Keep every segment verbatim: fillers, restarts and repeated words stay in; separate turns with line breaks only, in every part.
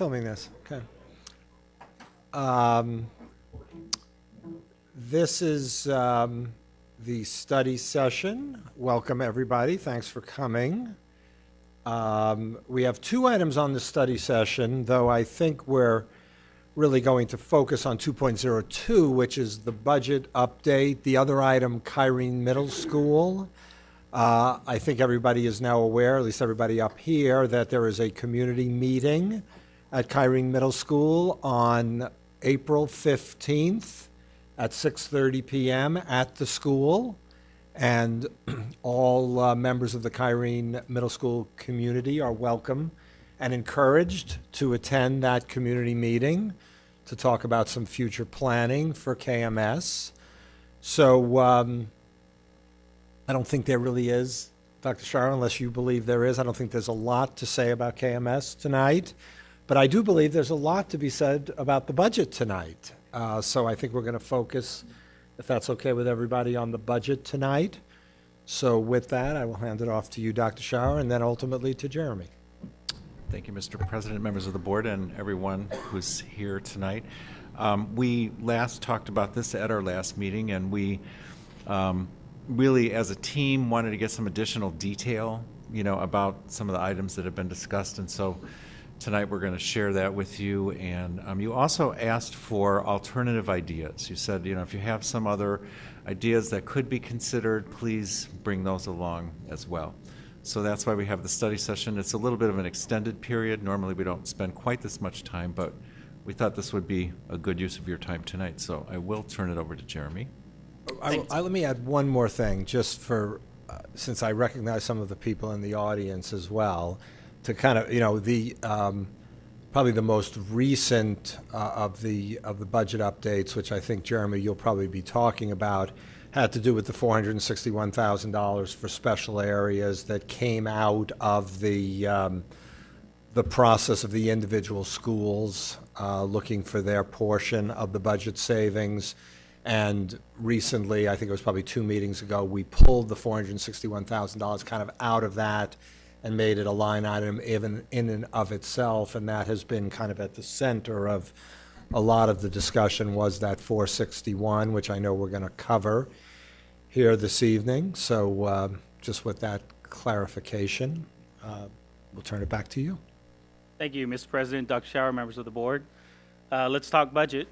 Filming this, okay. Um, this is um, the study session. Welcome, everybody. Thanks for coming. Um, we have two items on the study session, though I think we're really going to focus on two point oh two, which is the budget update. The other item, Kyrene Middle School. Uh, I think everybody is now aware, at least everybody up here, that there is a community meeting at Kyrene Middle School on April fifteenth at six thirty p m at the school. And all uh, members of the Kyrene Middle School community are welcome and encouraged to attend that community meeting to talk about some future planning for K M S. So um, I don't think there really is, Doctor Shara, unless you believe there is. I don't think there's a lot to say about K M S tonight. But I do believe there's a lot to be said about the budget tonight. Uh, so I think we're going to focus, if that's okay with everybody, on the budget tonight. So with that, I will hand it off to you, Doctor Shara, and then ultimately to Jeremy.
Thank you, Mister President, members of the board, and everyone who's here tonight. Um, we last talked about this at our last meeting, and we um, really, as a team, wanted to get some additional detail, you know, about some of the items that have been discussed, and so tonight we're going to share that with you. And um, you also asked for alternative ideas. You said, you know, if you have some other ideas that could be considered, please bring those along as well. So that's why we have the study session. It's a little bit of an extended period. Normally we don't spend quite this much time, but we thought this would be a good use of your time tonight. So I will turn it over to Jeremy.
I, I, let me add one more thing, just for, uh, since I recognize some of the people in the audience as well, to kind of, you know, the um, probably the most recent uh, of the of the budget updates, which I think, Jeremy, you'll probably be talking about, had to do with the four hundred sixty-one thousand dollars for special areas that came out of the um, the process of the individual schools uh, looking for their portion of the budget savings. And recently, I think it was probably two meetings ago, we pulled the four hundred sixty-one thousand dollars kind of out of that and made it a line item even in and of itself, and that has been kind of at the center of a lot of the discussion, was that four sixty-one, which I know we're going to cover here this evening. So uh, just with that clarification, uh, we'll turn it back to you.
Thank you, Mister President, Doctor Schauer, members of the board. Uh, let's talk budget.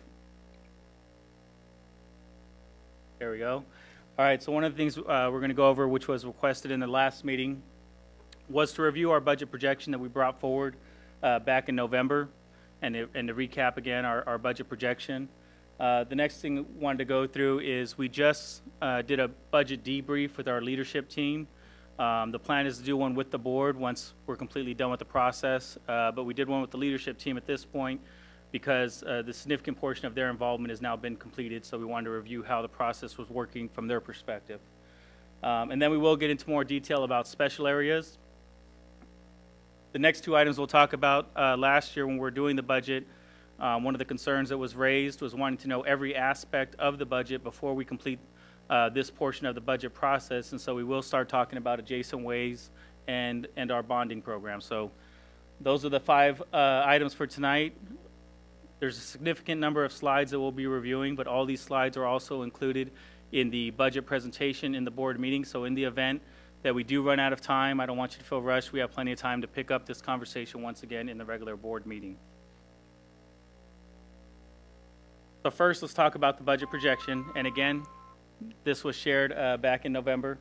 There we go. All right, so one of the things uh, we're going to go over, which was requested in the last meeting, was to review our budget projection that we brought forward uh, back in November, and, it, and to recap again our, our budget projection. Uh, the next thing we wanted to go through is we just uh, did a budget debrief with our leadership team. Um, the plan is to do one with the board once we're completely done with the process, uh, but we did one with the leadership team at this point because uh, the significant portion of their involvement has now been completed, so we wanted to review how the process was working from their perspective. Um, and then we will get into more detail about special areas. The next two items we'll talk about, uh, last year when we were doing the budget, um, one of the concerns that was raised was wanting to know every aspect of the budget before we complete uh, this portion of the budget process, and so we will start talking about adjacent ways and, and our bonding program. So those are the five uh, items for tonight. There's a significant number of slides that we'll be reviewing, but all these slides are also included in the budget presentation in the board meeting. So in the event that we do run out of time, I don't want you to feel rushed. We have plenty of time to pick up this conversation once again in the regular board meeting. So first, let's talk about the budget projection. And again, this was shared uh, back in November.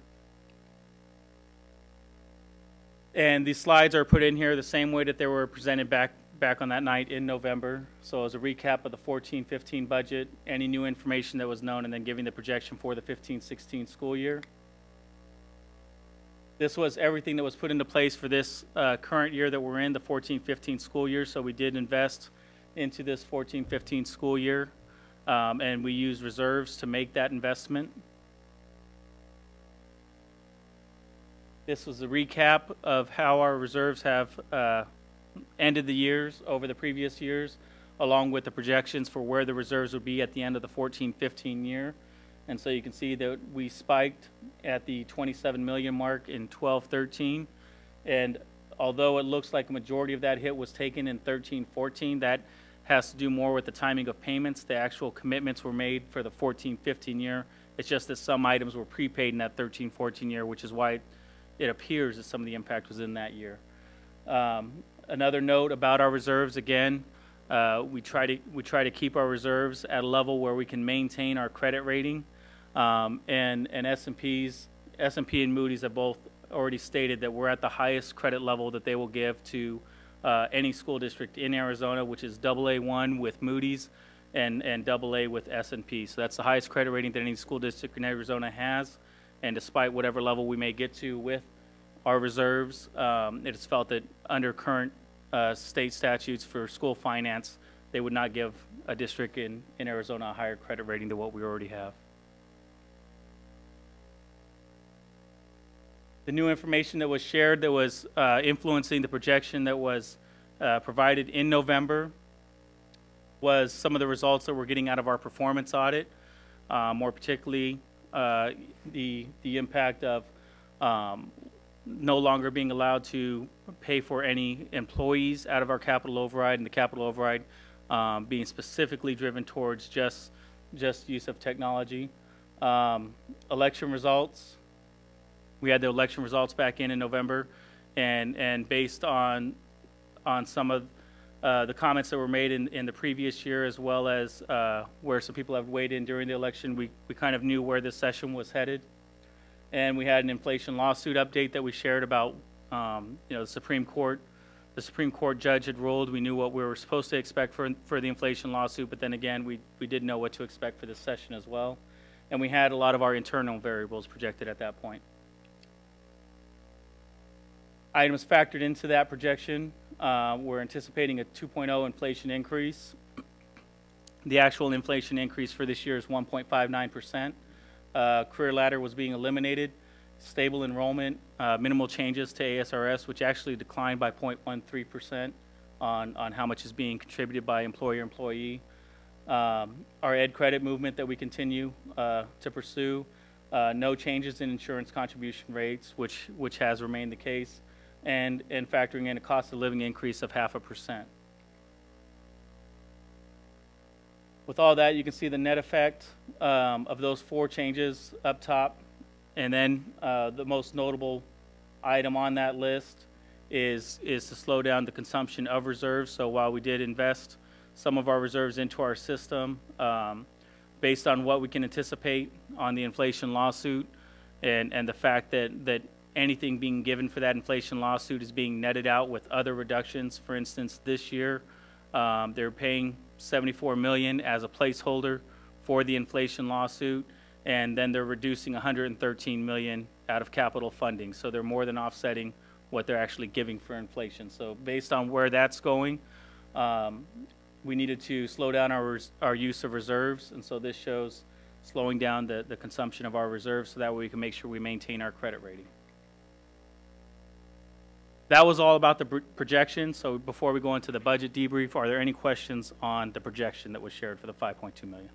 And these slides are put in here the same way that they were presented back back on that night in November. So as a recap of the fourteen fifteen budget, any new information that was known, and then giving the projection for the fifteen sixteen school year. This was everything that was put into place for this uh, current year that we're in, the fourteen fifteen school year. So we did invest into this fourteen fifteen school year, um, and we used reserves to make that investment. This was a recap of how our reserves have uh, ended the years over the previous years, along with the projections for where the reserves would be at the end of the fourteen fifteen year. And so you can see that we spiked at the twenty-seven million mark in twelve thirteen, and although it looks like a majority of that hit was taken in thirteen fourteen, that has to do more with the timing of payments. The actual commitments were made for the fourteen fifteen year. It's just that some items were prepaid in that thirteen fourteen year, which is why it, it appears that some of the impact was in that year. Um, another note about our reserves, again, uh, we try to we try to keep our reserves at a level where we can maintain our credit rating, um, and and S and P's S and P and Moody's have both already stated that we're at the highest credit level that they will give to uh, any school district in Arizona, which is double A one with Moody's and and double A with S and P. So that's the highest credit rating that any school district in Arizona has. And despite whatever level we may get to with our reserves, um, it is felt that under current uh, state statutes for school finance, they would not give a district in, in Arizona a higher credit rating than what we already have. The new information that was shared that was uh, influencing the projection that was uh, provided in November was some of the results that we're getting out of our performance audit, uh, more particularly uh, the, the impact of um, no longer being allowed to pay for any employees out of our capital override, and the capital override um, being specifically driven towards just, just use of technology. Um, election results. We had the election results back in in November, and and based on on some of uh, the comments that were made in, in the previous year, as well as uh, where some people have weighed in during the election, we, we kind of knew where this session was headed. And we had an inflation lawsuit update that we shared about, um, you know, the Supreme Court. The Supreme Court judge had ruled. We knew what we were supposed to expect for for the inflation lawsuit, but then again, we we did know what to expect for this session as well. And we had a lot of our internal variables projected at that point. Items factored into that projection, uh, we're anticipating a two point oh inflation increase. The actual inflation increase for this year is one point five nine percent. Uh, career ladder was being eliminated, stable enrollment, uh, minimal changes to A S R S, which actually declined by zero point one three percent on, on how much is being contributed by employer-employee. Um, our ed credit movement that we continue uh, to pursue, uh, no changes in insurance contribution rates, which, which has remained the case, and, and factoring in a cost of living increase of half a percent. With all that, you can see the net effect um, of those four changes up top. And then uh, the most notable item on that list is, is to slow down the consumption of reserves. So while we did invest some of our reserves into our system, um, based on what we can anticipate on the inflation lawsuit and, and the fact that, that anything being given for that inflation lawsuit is being netted out with other reductions. For instance, this year, um, they're paying seventy-four million dollars as a placeholder for the inflation lawsuit, and then they're reducing one hundred thirteen million dollars out of capital funding. So they're more than offsetting what they're actually giving for inflation. So based on where that's going, um, we needed to slow down our, our use of reserves, and so this shows slowing down the, the consumption of our reserves so that way we can make sure we maintain our credit rating. That was all about the projection. So before we go into the budget debrief, are there any questions on the projection that was shared for the five point two million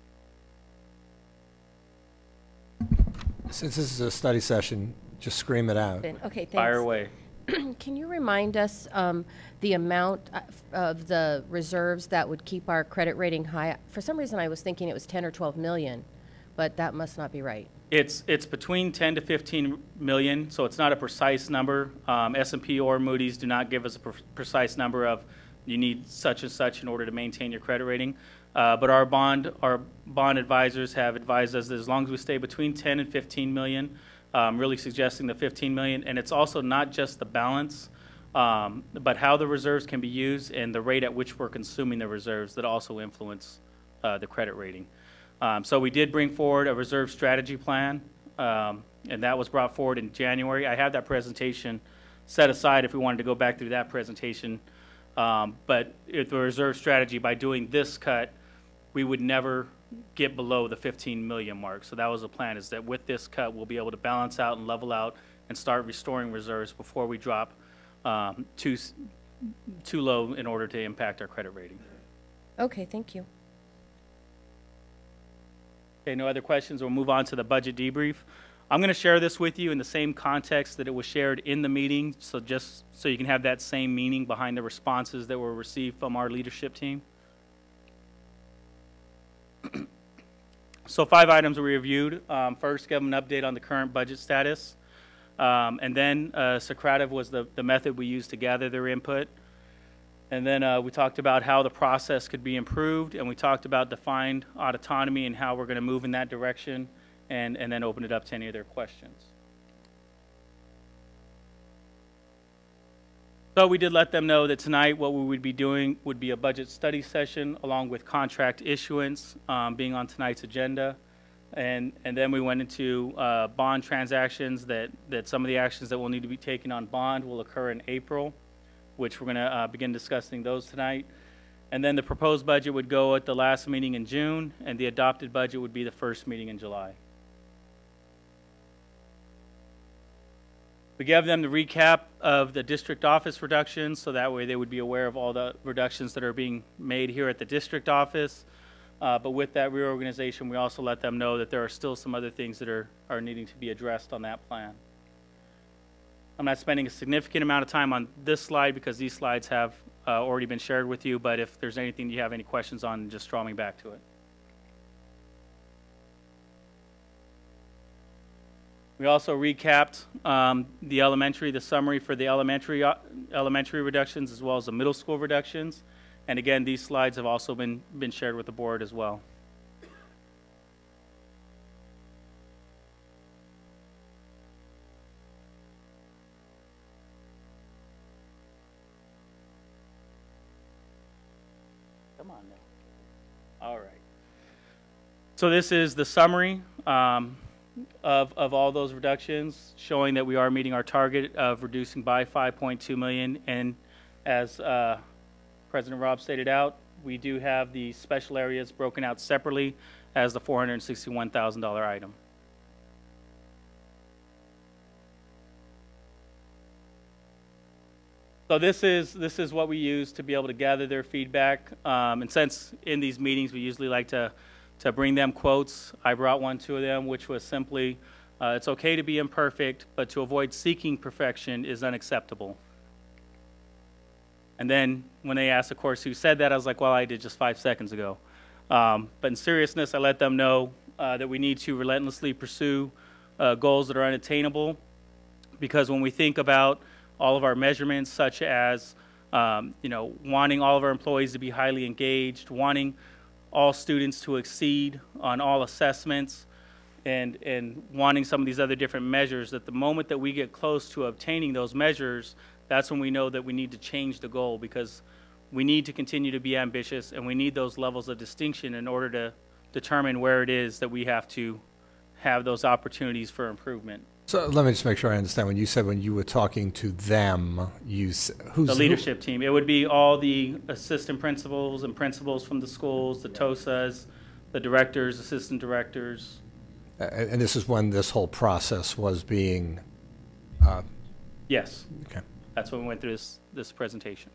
dollars?
Since this is a study session, just scream it out.
Okay, thanks.
Fire away.
Can you remind us um, the amount of the reserves that would keep our credit rating high? For some reason, I was thinking it was ten or twelve million, but that must not be right.
It's it's between ten to fifteen million, so it's not a precise number. Um, S and P or Moody's do not give us a pre precise number of you need such and such in order to maintain your credit rating. Uh, but our bond our bond advisors have advised us that as long as we stay between ten and fifteen million, um, really suggesting the fifteen million. And it's also not just the balance, um, but how the reserves can be used and the rate at which we're consuming the reserves that also influence uh, the credit rating. Um, so we did bring forward a reserve strategy plan, um, and that was brought forward in January. I have that presentation set aside if we wanted to go back through that presentation. Um, but if the reserve strategy, by doing this cut, we would never get below the fifteen million mark. So that was the plan, is that with this cut, we'll be able to balance out and level out and start restoring reserves before we drop um, too, too low in order to impact our credit rating.
Okay, thank you.
Okay, no other questions. We'll move on to the budget debrief. I'm going to share this with you in the same context that it was shared in the meeting, so just so you can have that same meaning behind the responses that were received from our leadership team. So five items were reviewed. Um, first, give them an update on the current budget status. Um, and then uh, Socrative was the, the method we used to gather their input. And then uh, we talked about how the process could be improved, and we talked about defined autonomy and how we're going to move in that direction, and, and then open it up to any of their questions. So we did let them know that tonight what we would be doing would be a budget study session along with contract issuance um, being on tonight's agenda. And, and then we went into uh, bond transactions, that, that some of the actions that will need to be taken on bond will occur in April, which we're going to uh, begin discussing those tonight. And then the proposed budget would go at the last meeting in June, and the adopted budget would be the first meeting in July. We gave them the recap of the district office reductions, so that way they would be aware of all the reductions that are being made here at the district office. Uh, but with that reorganization, we also let them know that there are still some other things that are, are needing to be addressed on that plan. I'm not spending a significant amount of time on this slide because these slides have uh, already been shared with you, but if there's anything you have any questions on, just draw me back to it. We also recapped um, the elementary, the summary for the elementary, uh, elementary reductions as well as the middle school reductions. And again, these slides have also been, been shared with the board as well. Come on now. All right. So this is the summary um, of, of all those reductions, showing that we are meeting our target of reducing by five point two million dollars. And as uh, President Rob stated out, we do have the special areas broken out separately as the four hundred sixty-one thousand dollar item. So this is this is what we use to be able to gather their feedback. Um, and since in these meetings we usually like to to bring them quotes, I brought one to them, which was simply, uh, "It's okay to be imperfect, but to avoid seeking perfection is unacceptable." And then when they asked, of course, who said that, I was like, well, I did just five seconds ago. Um, but in seriousness, I let them know uh, that we need to relentlessly pursue uh, goals that are unattainable, because when we think about all of our measurements, such as um, you know, wanting all of our employees to be highly engaged, wanting all students to exceed on all assessments, and, and wanting some of these other different measures, that the moment that we get close to obtaining those measures, that's when we know that we need to change the goal, because we need to continue to be ambitious, and we need those levels of distinction in order to determine where it is that we have to have those opportunities for improvement.
So let me just make sure I understand. When you said when you were talking to them, you s- who's
The leadership team. It would be all the assistant principals and principals from the schools, the TOSAs, the directors, assistant directors.
Uh, and this is when this whole process was being. Uh,
Yes.
okay.
That's when we went through this, this presentation.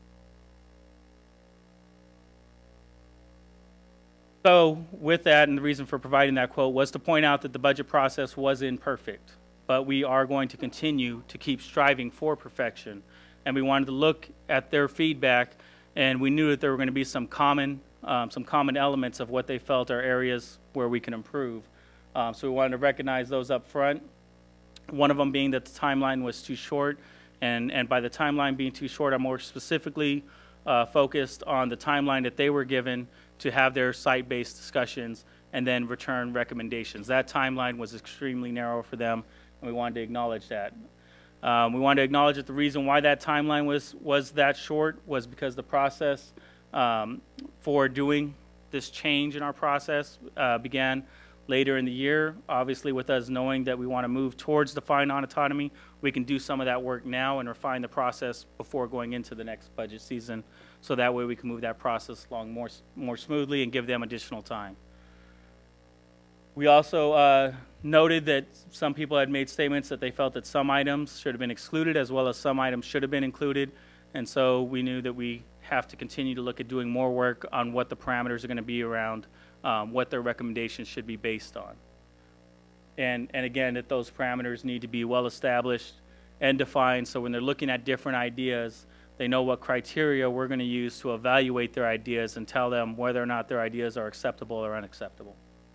So with that, and the reason for providing that quote was to point out that the budget process was imperfect, but we are going to continue to keep striving for perfection. And we wanted to look at their feedback, and we knew that there were going to be some common, um, some common elements of what they felt are areas where we can improve. Um, so we wanted to recognize those up front. One of them being that the timeline was too short. And, and by the timeline being too short, I'm more specifically uh, focused on the timeline that they were given to have their site-based discussions and then return recommendations. That timeline was extremely narrow for them, and we wanted to acknowledge that. Um, we wanted to acknowledge that the reason why that timeline was, was that short was because the process um, for doing this change in our process uh, began later in the year. Obviously, with us knowing that we want to move towards defined autonomy, we can do some of that work now and refine the process before going into the next budget season, so that way we can move that process along more, more smoothly and give them additional time. We also uh, noted that some people had made statements that they felt that some items should have been excluded as well as some items should have been included, and so we knew that we have to continue to look at doing more work on what the parameters are going to be around um, what their recommendations should be based on. and, and again, that those parameters need to be well established and defined, so when they're looking at different ideas, they know what criteria we're going to use to evaluate their ideas and tell them whether or not their ideas are acceptable or unacceptable.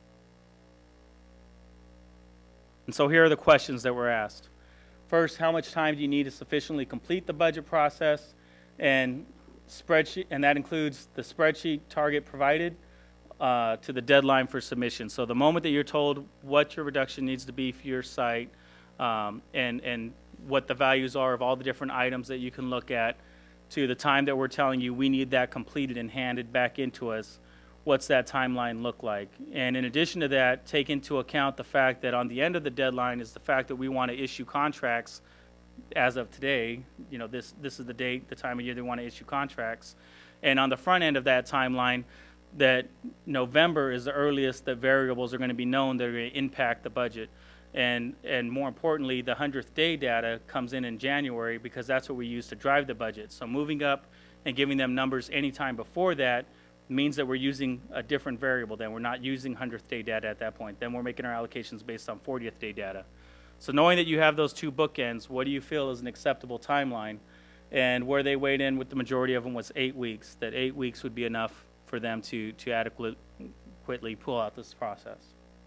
And so here are the questions that were asked. First, how much time do you need to sufficiently complete the budget process? And spreadsheet, and that includes the spreadsheet target provided uh, to the deadline for submission. So the moment that you're told what your reduction needs to be for your site, um, and, and what the values are of all the different items that you can look at, to the time that we're telling you we need that completed and handed back into us, what's that timeline look like? And in addition to that, take into account the fact that on the end of the deadline is the fact that we want to issue contracts as of today. You know, this, this is the date, the time of year they want to issue contracts. And on the front end of that timeline, that November is the earliest that variables are going to be known that are going to impact the budget. And, and more importantly, the hundredth day data comes in in January, because that's what we use to drive the budget. So moving up and giving them numbers anytime before that means that we're using a different variable then. We're not using hundredth day data at that point. Then we're making our allocations based on fortieth day data. So knowing that you have those two bookends, what do you feel is an acceptable timeline? And where they weighed in with the majority of them was eight weeks, that eight weeks would be enough for them to, to adequately pull out this process.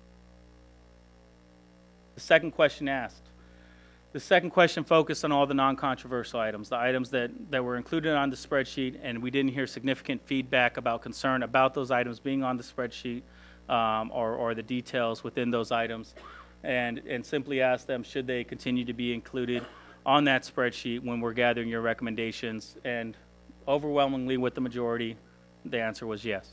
The second question asked. The second question focused on all the non-controversial items, the items that, that were included on the spreadsheet, and we didn't hear significant feedback about concern about those items being on the spreadsheet, um, or, or the details within those items, and, and simply asked them, should they continue to be included on that spreadsheet when we're gathering your recommendations? And overwhelmingly with the majority, the answer was yes.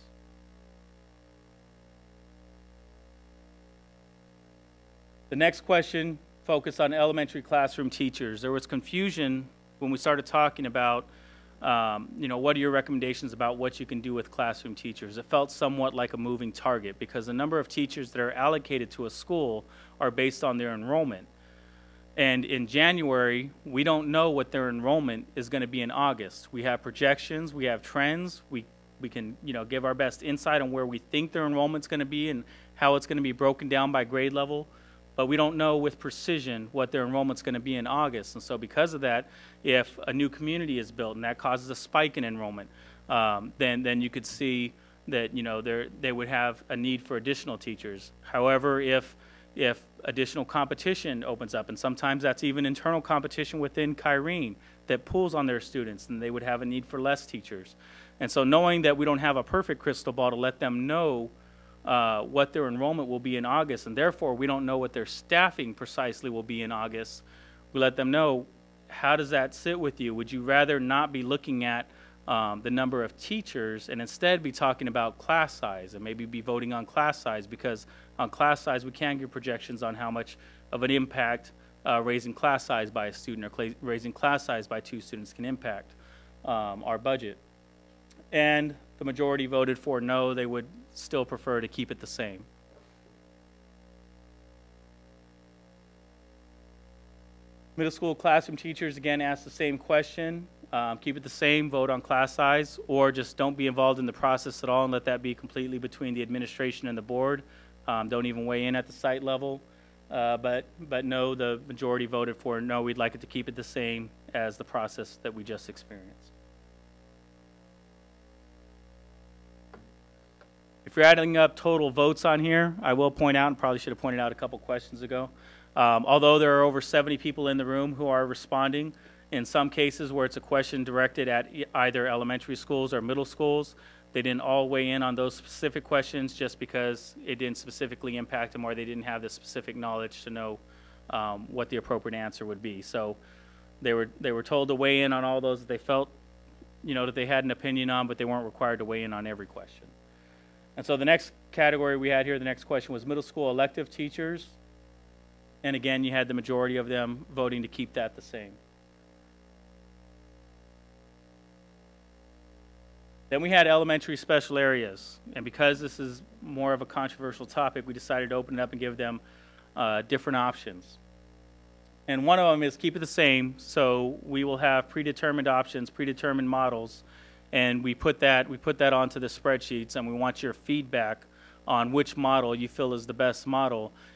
The next question focused on elementary classroom teachers. There was confusion when we started talking about, um, you know, what are your recommendations about what you can do with classroom teachers? It felt somewhat like a moving target, because the number of teachers that are allocated to a school are based on their enrollment. And in January, we don't know what their enrollment is going to be in August. We have projections, we have trends, we, we can, you know, give our best insight on where we think their enrollment's going to be and how it's going to be broken down by grade level. But we don't know with precision what their enrollment's going to be in August. And so because of that, if a new community is built and that causes a spike in enrollment, um, then, then you could see that, you know, they would have a need for additional teachers. However, if, if additional competition opens up, and sometimes that's even internal competition within Kyrene that pulls on their students, then they would have a need for less teachers. And so knowing that we don't have a perfect crystal ball to let them know Uh, what their enrollment will be in August, and therefore we don't know what their staffing precisely will be in August, we let them know, how does that sit with you? Would you rather not be looking at um, the number of teachers and instead be talking about class size, and maybe be voting on class size, because on class size we can give projections on how much of an impact uh, raising class size by a student or cl- raising class size by two students can impact um, our budget. And the majority voted for no, they would still prefer to keep it the same. Middle school classroom teachers again asked the same question. Um, keep it the same, vote on class size, or just don't be involved in the process at all and let that be completely between the administration and the board. Um, don't even weigh in at the site level. Uh, but, but no, the majority voted for no, we'd like it to keep it the same as the process that we just experienced. If you're adding up total votes on here, I will point out, and probably should have pointed out a couple questions ago, um, although there are over seventy people in the room who are responding, in some cases where it's a question directed at e- either elementary schools or middle schools, they didn't all weigh in on those specific questions just because it didn't specifically impact them, or they didn't have the specific knowledge to know um, what the appropriate answer would be. So they were, they were told to weigh in on all those that they felt, you know, that they had an opinion on, but they weren't required to weigh in on every question. And so the next category we had here, the next question was middle school elective teachers. And again, you had the majority of them voting to keep that the same. Then we had elementary special areas. And because this is more of a controversial topic, we decided to open it up and give them uh, different options. And one of them is keep it the same. So we will have predetermined options, predetermined models. And we put that we put that onto the spreadsheets, and we want your feedback on which model you feel is the best model.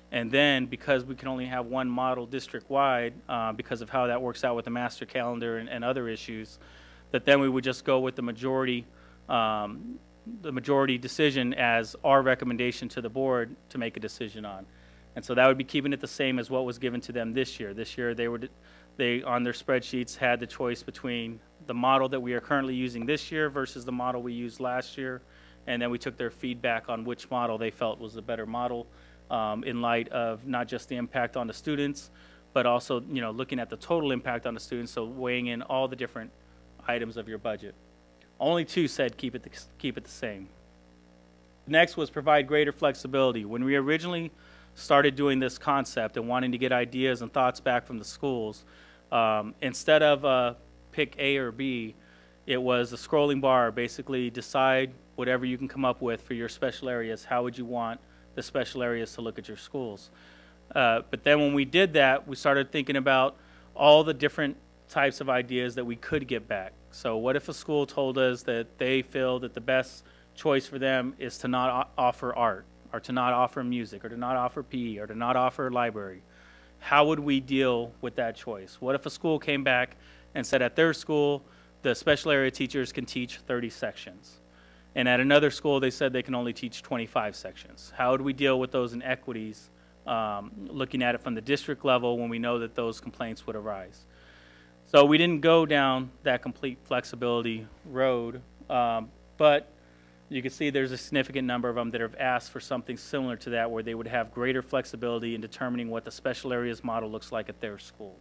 And then, because we can only have one model district-wide, uh, because of how that works out with the master calendar and, and other issues, that then we would just go with the majority, um, the majority decision as our recommendation to the board to make a decision on. And so that would be keeping it the same as what was given to them this year. This year, they were, they, on their spreadsheets, had the choice between the model that we are currently using this year versus the model we used last year. And then we took their feedback on which model they felt was the better model, um, in light of not just the impact on the students, but also, you know, looking at the total impact on the students, so weighing in all the different items of your budget. Only two said keep it the, keep it the same. Next was provide greater flexibility. When we originally started doing this concept and wanting to get ideas and thoughts back from the schools, um, instead of uh, pick A or B, it was a scrolling bar. Basically decide whatever you can come up with for your special areas. How would you want the special areas to look at your schools? Uh, but then when we did that, we started thinking about all the different types of ideas that we could get back. So what if a school told us that they feel that the best choice for them is to not offer art, or to not offer music, or to not offer P E, or to not offer library? How would we deal with that choice? What if a school came back and said at their school, the special area teachers can teach thirty sections, and at another school they said they can only teach twenty-five sections? How would we deal with those inequities, um, looking at it from the district level when we know that those complaints would arise? So we didn't go down that complete flexibility road, um, but you can see there's a significant number of them that have asked for something similar to that, where they would have greater flexibility in determining what the special areas model looks like at their school.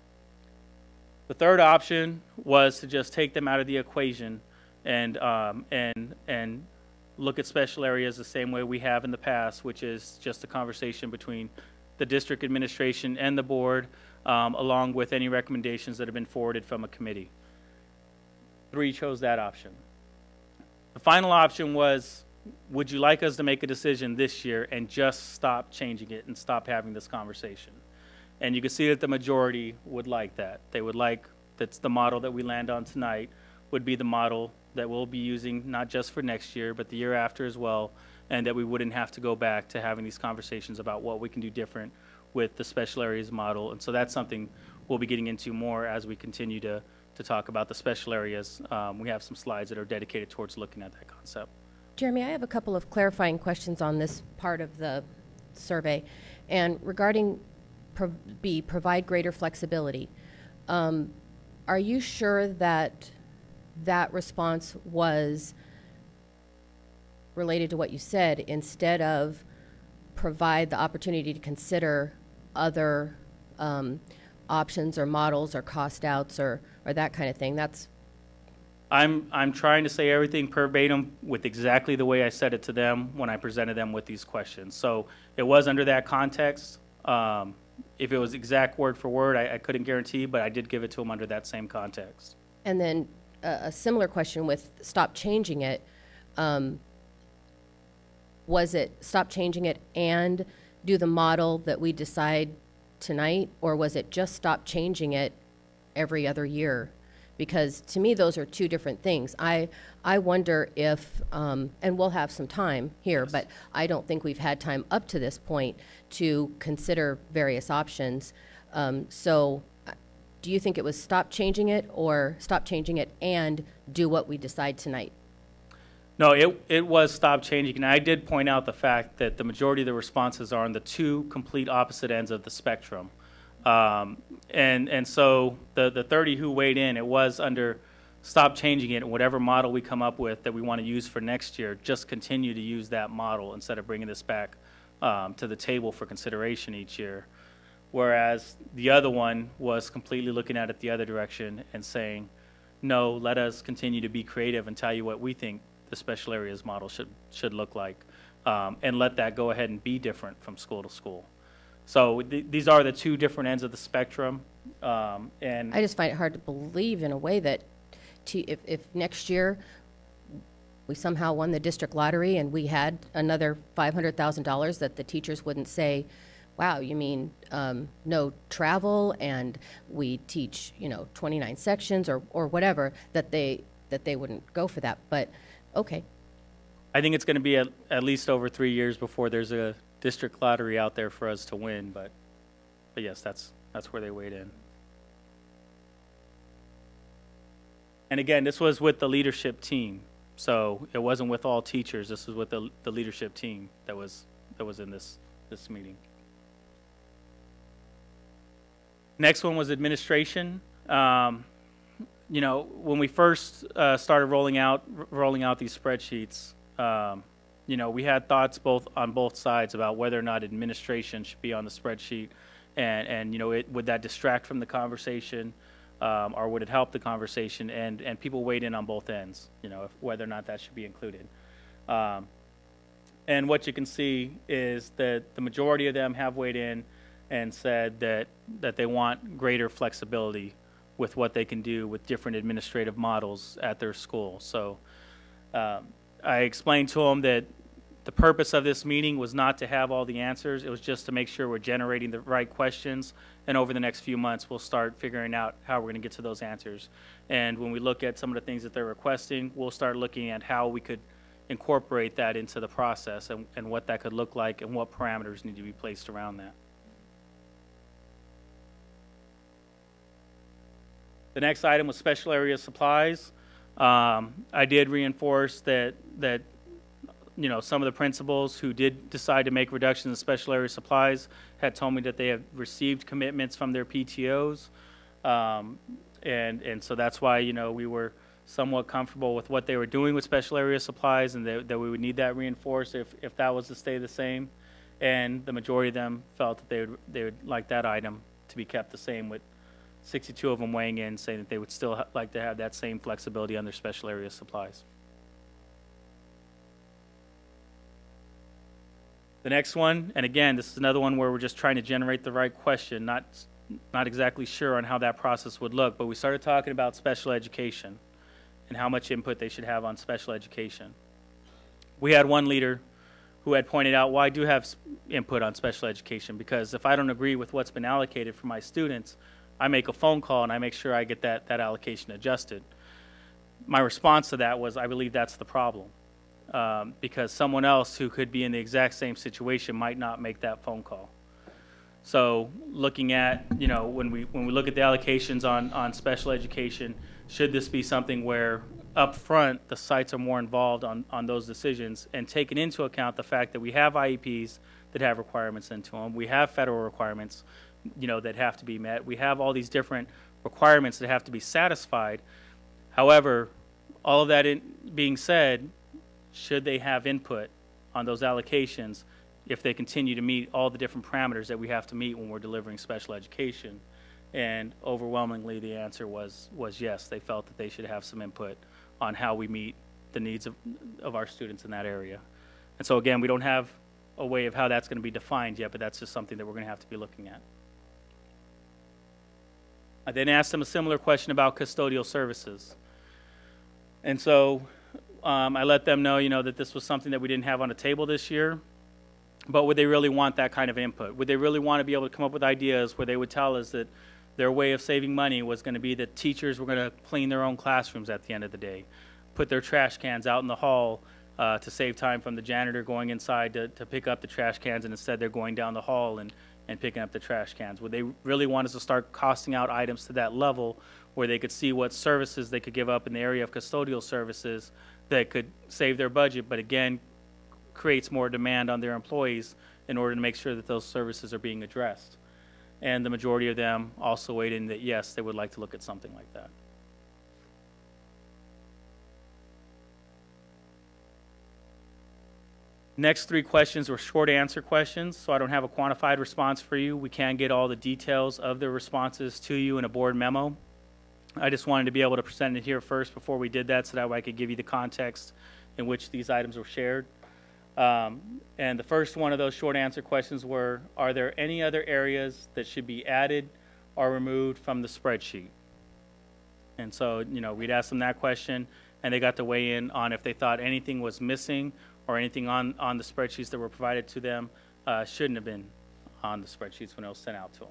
The third option was to just take them out of the equation and, um, and, and look at special areas the same way we have in the past, which is just a conversation between the district administration and the board, um, along with any recommendations that have been forwarded from a committee. Three chose that option. The final option was, would you like us to make a decision this year and just stop changing it and stop having this conversation? And you can see that the majority would like that. They would like that's the model that we land on tonight would be the model that we'll be using not just for next year, but the year after as well, and that we wouldn't have to go back to having these conversations about what we can do different with the special areas model. And so that's something we'll be getting into more as we continue to to talk about the special areas. Um, we have some slides that are dedicated towards looking at that concept.
Jeremy, I have a couple of clarifying questions on this part of the survey. And regarding pro B, provide greater flexibility. Um, are you sure that that response was related to what you said, instead of provide the opportunity to consider other um, options or models or cost outs or, or that kind of thing? That's
I'm, I'm trying to say everything verbatim with exactly the way I said it to them when I presented them with these questions. So it was under that context. Um, if it was exact word for word, I, I couldn't guarantee, but I did give it to them under that same context.
And then uh, a similar question with stop changing it. Um, was it stop changing it and do the model that we decide tonight, or was it just stop changing it every other year? Because to me, those are two different things. I I wonder if, um, and we'll have some time here, yes. But I don't think we've had time up to this point to consider various options. Um, so do you think it was stop changing it, or stop changing it and do what we decide tonight?
No, it, it was stop changing. And I did point out the fact that the majority of the responses are on the two complete opposite ends of the spectrum. Um, and, and so the, the thirty who weighed in, it was under stop changing it, and whatever model we come up with that we want to use for next year, just continue to use that model instead of bringing this back um, to the table for consideration each year. Whereas the other one was completely looking at it the other direction and saying, no, let us continue to be creative and tell you what we think the special areas model should, should look like, um, and let that go ahead and be different from school to school. So th these are the two different ends of the spectrum. Um, and
I just find it hard to believe in a way that to, if, if next year we somehow won the district lottery and we had another five hundred thousand dollars, that the teachers wouldn't say, wow, you mean um, no travel and we teach, you know, twenty-nine sections or, or whatever, that they, that they wouldn't go for that. But okay.
I think it's going to be at, at least over three years before there's a district lottery out there for us to win, but, but yes, that's, that's where they weighed in. And again, this was with the leadership team. So it wasn't with all teachers. This was with the, the leadership team that was, that was in this, this meeting. Next one was administration. Um, you know, when we first uh, started rolling out, rolling out these spreadsheets, um, you know, we had thoughts both on both sides about whether or not administration should be on the spreadsheet, and, and you know, it, would that distract from the conversation, um, or would it help the conversation? And, and people weighed in on both ends, you know, if, whether or not that should be included. Um, and what you can see is that the majority of them have weighed in and said that, that they want greater flexibility with what they can do with different administrative models at their school. So um, I explained to them that the purpose of this meeting was not to have all the answers. It was just to make sure we're generating the right questions. And over the next few months, we'll start figuring out how we're going to get to those answers. And when we look at some of the things that they're requesting, we'll start looking at how we could incorporate that into the process, and, and what that could look like and what parameters need to be placed around that. The next item was special area supplies. Um, I did reinforce that, that you know, some of the principals who did decide to make reductions in special area supplies had told me that they have received commitments from their P T Os. Um, and, and so that's why, you know, we were somewhat comfortable with what they were doing with special area supplies, and that, that we would need that reinforced if, if that was to stay the same. And the majority of them felt that they would, they would like that item to be kept the same, with sixty-two of them weighing in, saying that they would still ha like to have that same flexibility on their special area supplies. The next one, and again, this is another one where we're just trying to generate the right question, not, not exactly sure on how that process would look, but we started talking about special education and how much input they should have on special education. We had one leader who had pointed out, well, I do have input on special education, because if I don't agree with what's been allocated for my students, I make a phone call and I make sure I get that, that allocation adjusted. My response to that was, I believe that's the problem, um, because someone else who could be in the exact same situation might not make that phone call. So looking at, you know, when we, when we look at the allocations on, on special education, should this be something where up front the sites are more involved on, on those decisions, and taking into account the fact that we have I E Ps that have requirements into them, we have federal requirements, you know, that have to be met. We have all these different requirements that have to be satisfied. However, all of that in, being said, should they have input on those allocations if they continue to meet all the different parameters that we have to meet when we're delivering special education? And overwhelmingly, the answer was, was yes. They felt that they should have some input on how we meet the needs of, of our students in that area. And so again, we don't have a way of how that's going to be defined yet, but that's just something that we're going to have to be looking at. I then asked them a similar question about custodial services. And so um, I let them know, you know, that this was something that we didn't have on the table this year, but would they really want that kind of input? Would they really want to be able to come up with ideas where they would tell us that their way of saving money was going to be that teachers were going to clean their own classrooms at the end of the day, put their trash cans out in the hall uh, to save time from the janitor going inside to, to pick up the trash cans, and instead they're going down the hall and and picking up the trash cans? Would they really want us to start costing out items to that level where they could see what services they could give up in the area of custodial services that could save their budget, but again, creates more demand on their employees in order to make sure that those services are being addressed? And the majority of them also weighed in that yes, they would like to look at something like that. Next three questions were short answer questions, so I don't have a quantified response for you. We can get all the details of the responses to you in a board memo. I just wanted to be able to present it here first before we did that, so that way I could give you the context in which these items were shared. Um, and the first one of those short answer questions were, are there any other areas that should be added or removed from the spreadsheet? And so, you know, we'd ask them that question, and they got to weigh in on if they thought anything was missing or anything on, on the spreadsheets that were provided to them uh, shouldn't have been on the spreadsheets when it was sent out to them.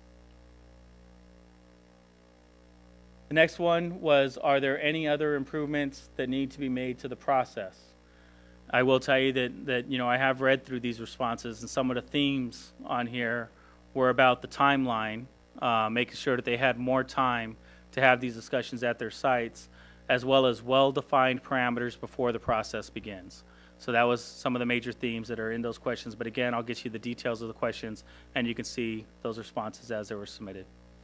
The next one was, are there any other improvements that need to be made to the process? I will tell you that, that, you know, I have read through these responses, and some of the themes on here were about the timeline, uh, making sure that they had more time to have these discussions at their sites, as well as well-defined parameters before the process begins. So that was some of the major themes that are in those questions. But again, I'll get you the details of the questions, and you can see those responses as they were submitted.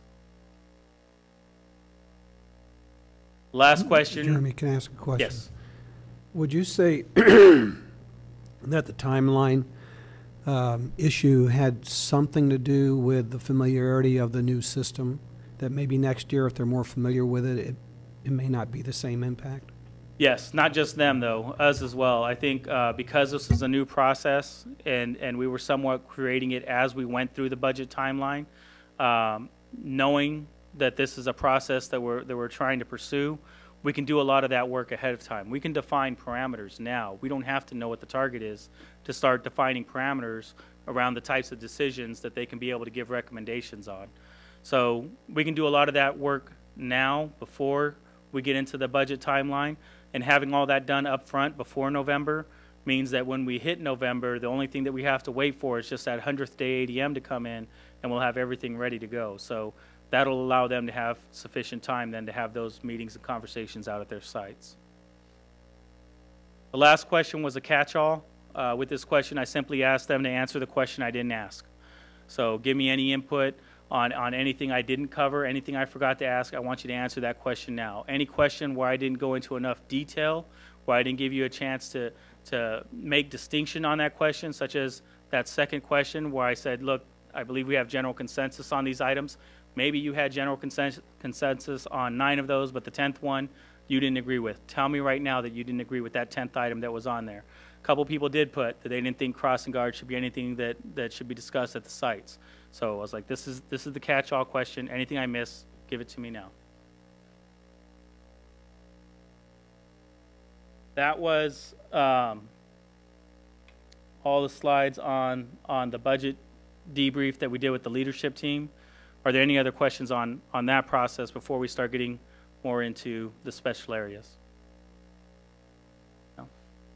Last question.
Jeremy, can I ask a question?
Yes.
Would you say that the timeline um, issue had something to do with the familiarity of the new system? That maybe next year, if they're more familiar with it, it, it may not be the same impact?
Yes, not just them, though, us as well. I think uh, because this is a new process, and, and we were somewhat creating it as we went through the budget timeline, um, knowing that this is a process that we're, that we're trying to pursue, we can do a lot of that work ahead of time. We can define parameters now. We don't have to know what the target is to start defining parameters around the types of decisions that they can be able to give recommendations on. So we can do a lot of that work now before we get into the budget timeline, and having all that done up front before November means that when we hit November, the only thing that we have to wait for is just that hundredth day A D M to come in, and we'll have everything ready to go. So that'll allow them to have sufficient time then to have those meetings and conversations out at their sites. The last question was a catch-all. Uh, with this question, I simply asked them to answer the question I didn't ask. So give me any input on, on anything I didn't cover, anything I forgot to ask. I want you to answer that question now. Any question where I didn't go into enough detail, where I didn't give you a chance to, to make distinction on that question, such as that second question where I said, look, I believe we have general consensus on these items. Maybe you had general consensus, consensus on nine of those, but the tenth one you didn't agree with. Tell me right now that you didn't agree with that tenth item that was on there. A couple people did put that they didn't think crossing guard should be anything that, that should be discussed at the sites. So I was like, this is, this is the catch-all question. Anything I miss, give it to me now. That was um, all the slides on, on the budget debrief that we did with the leadership team. Are there any other questions on, on that process before we start getting more into the special areas? No? Okay.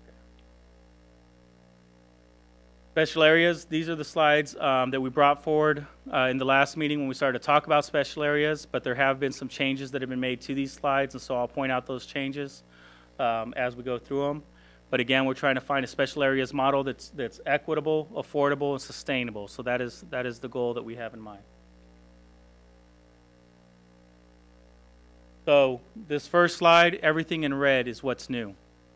Special areas, these are the slides um, that we brought forward uh, in the last meeting when we started to talk about special areas, but there have been some changes that have been made to these slides, and so I'll point out those changes um, as we go through them. But again, we're trying to find a special areas model that's, that's equitable, affordable, and sustainable. So that is, that is the goal that we have in mind. So this first slide, everything in red is what's new.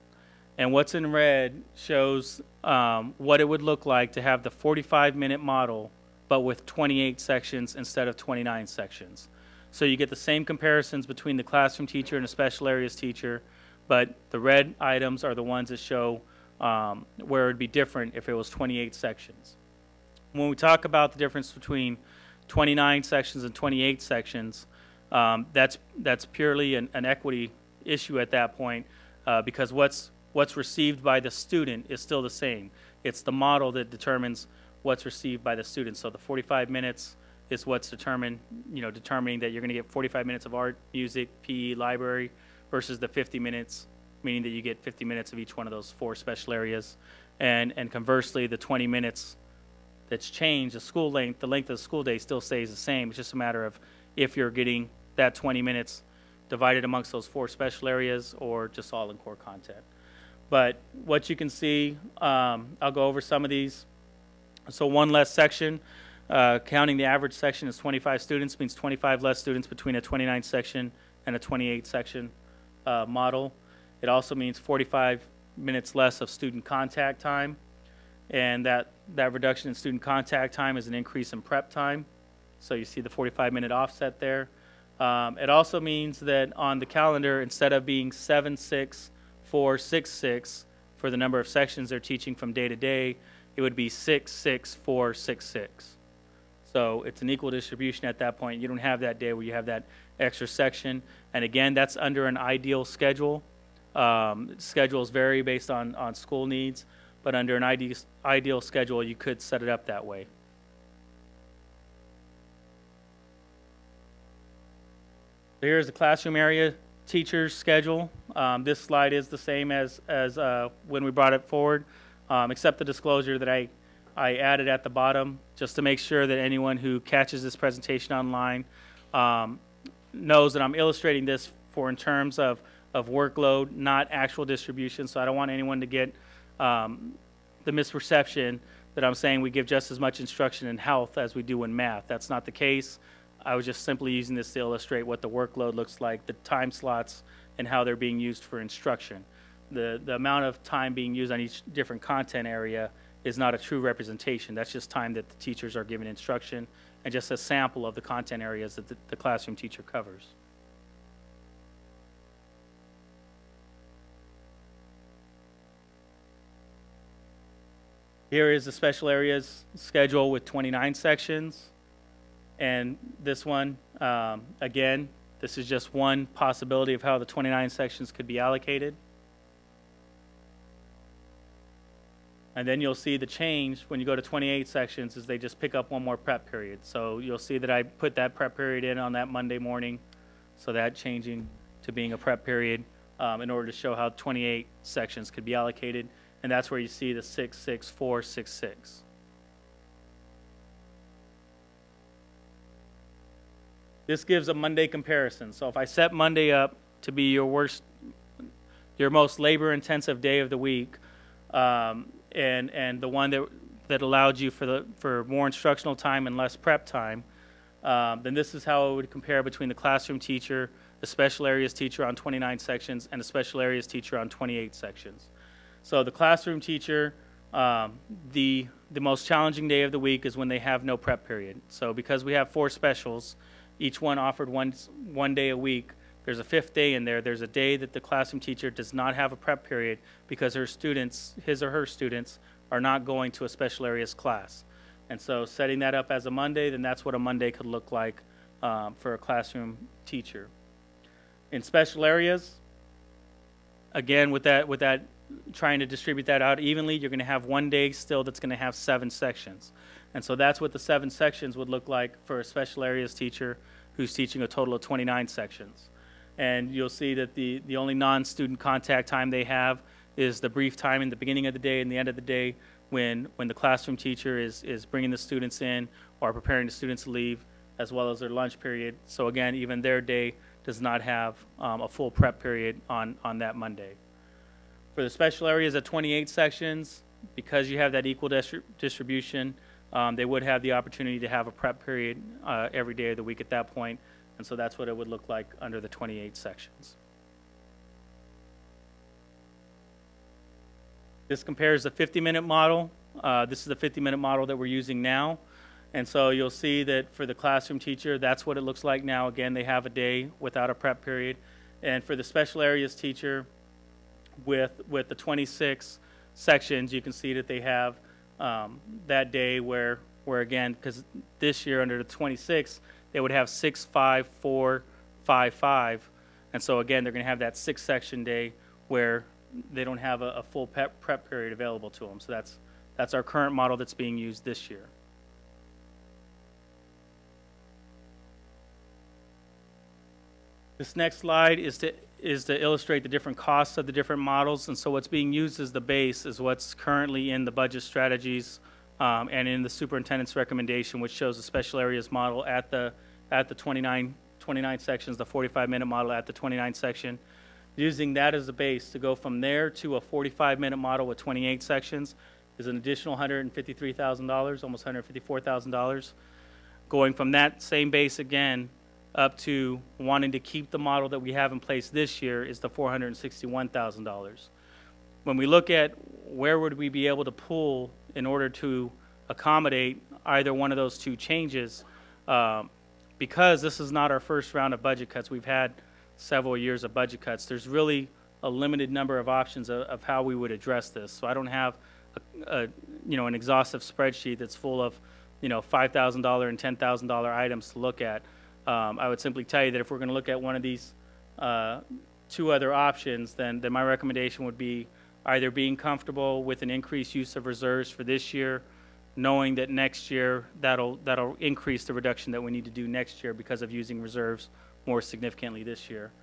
And what's in red shows um, what it would look like to have the forty-five minute model, but with twenty-eight sections instead of twenty-nine sections. So you get the same comparisons between the classroom teacher and a special areas teacher, but the red items are the ones that show um, where it would be different if it was twenty-eight sections. When we talk about the difference between twenty-nine sections and twenty-eight sections, Um, that's that's purely an, an equity issue at that point, uh, because what's what's received by the student is still the same. It's the model that determines what's received by the student. So the forty-five minutes is what's determined, you know, determining that you're going to get forty-five minutes of art, music, P E, library, versus the fifty minutes, meaning that you get fifty minutes of each one of those four special areas, and and conversely, the twenty minutes that's changed, the school length, the length of the school day still stays the same. It's just a matter of if you're getting that twenty minutes divided amongst those four special areas or just all in core content. But what you can see, um, I'll go over some of these. So one less section, uh, counting the average section as twenty-five students means twenty-five less students between a twenty-nine section and a twenty-eight section uh, model. It also means forty-five minutes less of student contact time, and that, that reduction in student contact time is an increase in prep time. So you see the forty-five minute offset there. Um, it also means that on the calendar, instead of being seven, six, four, six, six for the number of sections they're teaching from day to day, it would be six, six, four, six, six. So it's an equal distribution at that point. You don't have that day where you have that extra section. And again, that's under an ideal schedule. Um, schedules vary based on, on school needs, but under an ideal, ideal schedule, you could set it up that way. So here's the classroom area teacher's schedule. Um, this slide is the same as, as uh, when we brought it forward, um, except the disclosure that I, I added at the bottom, just to make sure that anyone who catches this presentation online um, knows that I'm illustrating this for in terms of, of workload, not actual distribution. So I don't want anyone to get um, the misperception that I'm saying we give just as much instruction in health as we do in math. That's not the case. I was just simply using this to illustrate what the workload looks like, the time slots, and how they're being used for instruction. The, the amount of time being used on each different content area is not a true representation. That's just time that the teachers are given instruction and just a sample of the content areas that the, the classroom teacher covers. Here is the special areas schedule with twenty-nine sections. And this one, um, again, this is just one possibility of how the twenty-nine sections could be allocated. And then you'll see the change when you go to twenty-eight sections is they just pick up one more prep period. So you'll see that I put that prep period in on that Monday morning, so that changing to being a prep period um, in order to show how twenty-eight sections could be allocated. And that's where you see the six, six, four, six, six. This gives a Monday comparison. So if I set Monday up to be your worst, your most labor-intensive day of the week, um, and and the one that that allowed you for the for more instructional time and less prep time, um, then this is how it would compare between the classroom teacher, the special areas teacher on twenty-nine sections, and the special areas teacher on twenty-eight sections. So the classroom teacher, um, the the most challenging day of the week is when they have no prep period. So because we have four specials, each one offered one one day a week, there's a fifth day in there. There's a day that the classroom teacher does not have a prep period because her students, his or her students, are not going to a special areas class. And so setting that up as a Monday, then that's what a Monday could look like um, for a classroom teacher. In special areas, again, with that, with that, trying to distribute that out evenly, you're going to have one day still that's going to have seven sections. And so that's what the seven sections would look like for a special areas teacher who's teaching a total of twenty-nine sections. And you'll see that the, the only non-student contact time they have is the brief time in the beginning of the day and the end of the day when, when the classroom teacher is, is bringing the students in or preparing the students to leave, as well as their lunch period. So again, even their day does not have um, a full prep period on, on that Monday. For the special areas at twenty-eight sections, because you have that equal distri distribution, um, they would have the opportunity to have a prep period uh, every day of the week at that point, and so that's what it would look like under the twenty-eight sections. This compares the fifty minute model. Uh, this is the fifty minute model that we're using now, and so you'll see that for the classroom teacher, that's what it looks like now. Again, they have a day without a prep period, and for the special areas teacher, with with the twenty-six sections, you can see that they have um, that day where where again, because this year under the twenty-six, they would have six, five, four, five, five, and so again, they're going to have that six section day where they don't have a, a full prep, prep period available to them. So that's that's our current model that's being used this year. This next slide is to is to illustrate the different costs of the different models, and so what's being used as the base is what's currently in the budget strategies um, and in the superintendent's recommendation, which shows the special areas model at the at the twenty-nine, twenty-nine sections, the forty-five minute model at the twenty-nine section. Using that as a base to go from there to a forty-five minute model with twenty-eight sections is an additional one hundred fifty-three thousand dollars, almost one hundred fifty-four thousand dollars. Going from that same base again up to wanting to keep the model that we have in place this year is the four hundred sixty-one thousand dollars. When we look at where would we be able to pull in order to accommodate either one of those two changes, um, because this is not our first round of budget cuts, we've had several years of budget cuts, there's really a limited number of options of, of how we would address this. So I don't have a, a, you know, an exhaustive spreadsheet that's full of, you know, five thousand dollar and ten thousand dollar items to look at. Um, I would simply tell you that if we're going to look at one of these uh, two other options, then, then my recommendation would be either being comfortable with an increased use of reserves for this year, knowing that next year that'll, that'll increase the reduction that we need to do next year because of using reserves more significantly this year.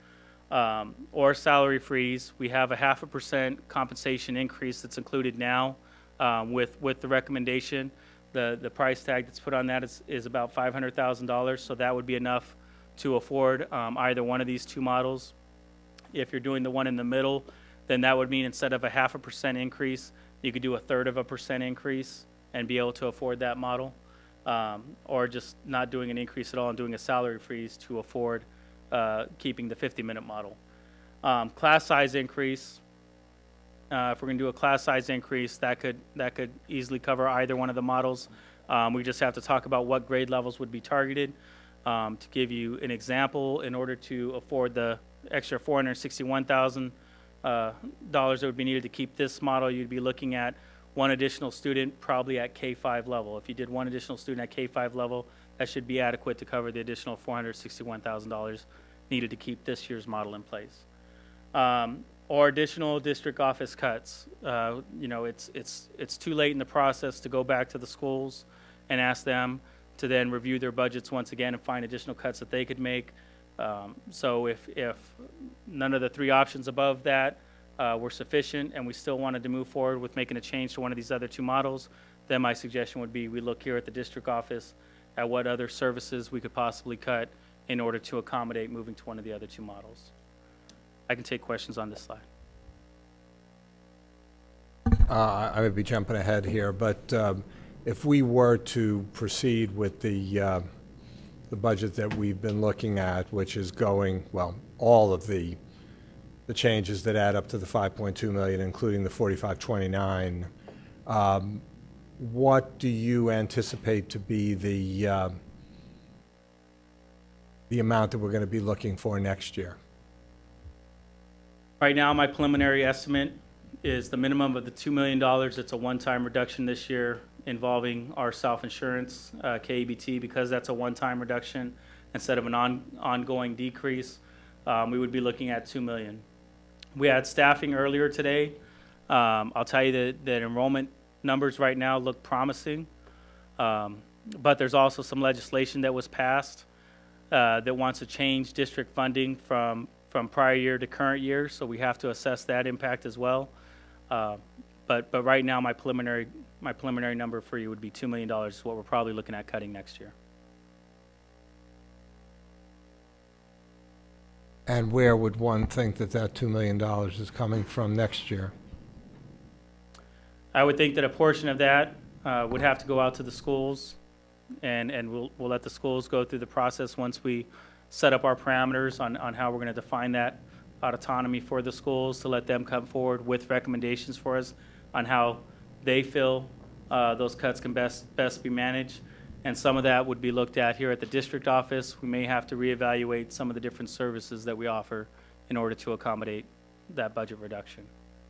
um, or salary freeze. We have a half a percent compensation increase that's included now um, with, with the recommendation. The, the price tag that's put on that is, is about five hundred thousand dollars, so that would be enough to afford um, either one of these two models. If you're doing the one in the middle, then that would mean instead of a half a percent increase, you could do a third of a percent increase and be able to afford that model, um, or just not doing an increase at all and doing a salary freeze to afford uh, keeping the fifty minute model. Um, class size increase, uh, if we're going to do a class size increase, that could, that could easily cover either one of the models. Um, we just have to talk about what grade levels would be targeted. Um, to give you an example, in order to afford the extra four hundred sixty-one thousand dollars uh, that would be needed to keep this model, you'd be looking at one additional student probably at K five level. If you did one additional student at K five level, that should be adequate to cover the additional four hundred sixty-one thousand dollars needed to keep this year's model in place. Um, or additional district office cuts. Uh, you know, it's, it's, it's too late in the process to go back to the schools and ask them to then review their budgets once again and find additional cuts that they could make. Um, so if, if none of the three options above that uh, were sufficient and we still wanted to move forward with making a change to one of these other two models, then my suggestion would be we look here at the district office at what other services we could possibly cut in order to accommodate moving to one of the other two models. I can take questions on this slide.
Uh, I would be jumping ahead here, but um, if we were to proceed with the uh, the budget that we've been looking at, which is going, well, all of the the changes that add up to the five point two million, including the forty-five twenty-nine, um, what do you anticipate to be the uh, the amount that we're going to be looking for next year?
Right now, my preliminary estimate is the minimum of the two million dollars. It's a one-time reduction this year involving our self-insurance, uh, K E B T, because that's a one-time reduction instead of an on, ongoing decrease. Um, we would be looking at two million dollars. We had staffing earlier today. Um, I'll tell you that, that enrollment numbers right now look promising, um, but there's also some legislation that was passed uh, that wants to change district funding from from prior year to current year, so we have to assess that impact as well. Uh, but but right now, my preliminary my preliminary number for you would be two million dollars is what we're probably looking at cutting next year.
And where would one think that that two million dollars is coming from next year?
I would think that a portion of that uh, would have to go out to the schools, and, and we'll, we'll let the schools go through the process once we set up our parameters on, on how we're going to define that autonomy for the schools, to let them come forward with recommendations for us on how they feel uh, those cuts can best, best be managed. And some of that would be looked at here at the district office. We may have to reevaluate some of the different services that we offer in order to accommodate that budget reduction.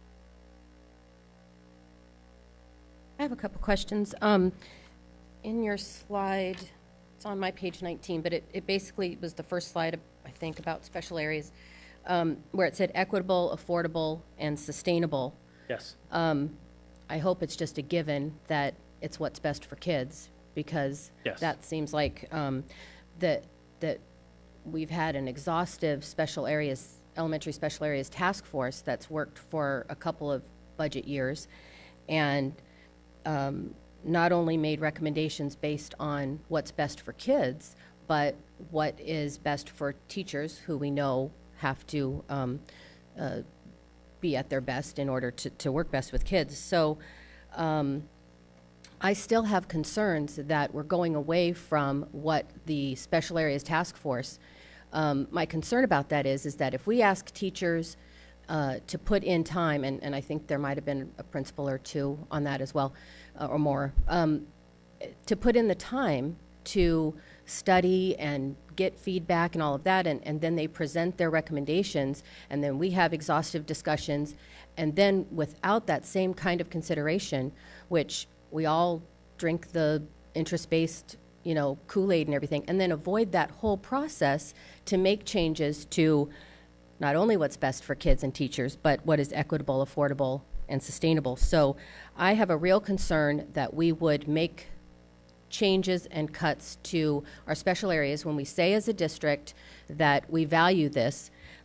I have a couple questions. Um, in your slide, it's on my page nineteen, but it, it basically was the first slide, I think, about special areas, um, where it said equitable, affordable, and sustainable.
Yes.
Um, I hope it's just a given that it's what's best for kids, because
Yes.
that seems like um, that that we've had an exhaustive special areas, elementary special areas task force that's worked for a couple of budget years, and um, not only made recommendations based on what's best for kids, but what is best for teachers, who we know have to um, uh, be at their best in order to, to work best with kids. So um, I still have concerns that we're going away from what the Special Areas Task Force, um, my concern about that is, is that if we ask teachers uh, to put in time, and, and I think there might have been a principal or two on that as well, uh, or more, um, to put in the time to study and get feedback and all of that, and, and then they present their recommendations, and then we have exhaustive discussions, and then without that same kind of consideration, which we all drink the interest-based, you know, Kool-Aid and everything, and then avoid that whole process to make changes to not only what's best for kids and teachers, but what is equitable, affordable, and sustainable. So I have a real concern that we would make changes and cuts to our special areas when we say as a district that we value this,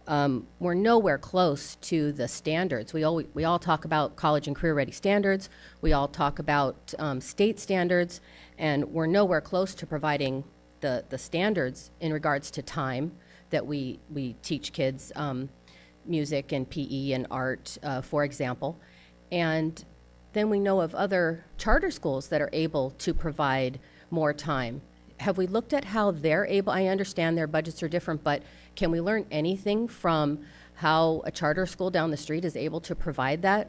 Um, we're nowhere close to the standards. We all, we all talk about college and career ready standards. We all talk about um, state standards, and we're nowhere close to providing the, the standards in regards to time that we, we teach kids um, music and P E and art, uh, for example. And then we know of other charter schools that are able to provide more time. Have we looked at how they're able, I understand their budgets are different, but can we learn anything from how a charter school down the street is able to provide that?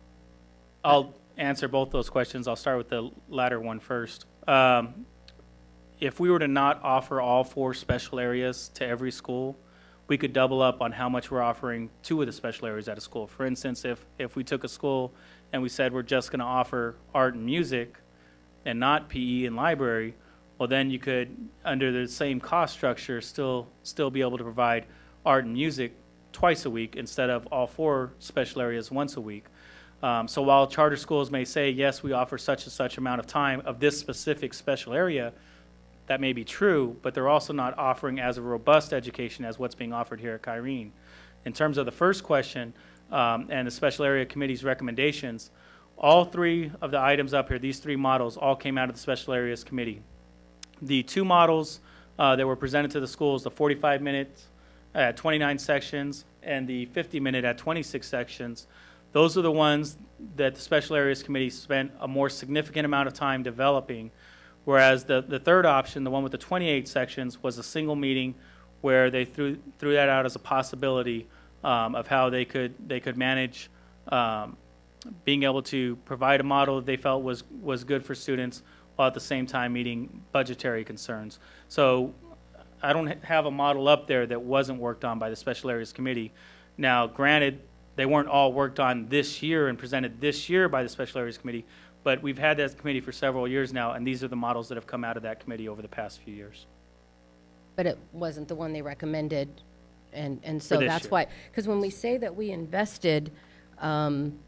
I'll answer both those questions. I'll start with the latter one first. Um, if we were to not offer all four special areas to every school, we could double up on how much we're offering two of the special areas at a school. For instance, if, if we took a school and we said we're just going to offer art and music and not P E and library, well, then you could, under the same cost structure, still still be able to provide art and music twice a week instead of all four special areas once a week. Um, so while charter schools may say, yes, we offer such and such amount of time of this specific special area, that may be true, but they're also not offering as a robust education as what's being offered here at Kyrene. In terms of the first question um, and the special area committee's recommendations, all three of the items up here, these three models, all came out of the special areas committee. The two models uh, that were presented to the schools, the forty-five minutes at twenty-nine sections and the fifty minute at twenty-six sections, those are the ones that the special areas committee spent a more significant amount of time developing, whereas the, the third option, the one with the twenty-eight sections, was a single meeting where they threw, threw that out as a possibility um, of how they could, they could manage um, being able to provide a model that they felt was, was good for students, while at the same time meeting budgetary concerns. So I don't have a model up there that wasn't worked on by the Special Areas Committee. Now, granted, they weren't all worked on this year and presented this year by the Special Areas Committee, but we've had that committee for several years now, and these are the models that have come out of that committee over the past few years.
But it wasn't the one they recommended, and, and so
this
that's
year.
why, because when we say that we invested um,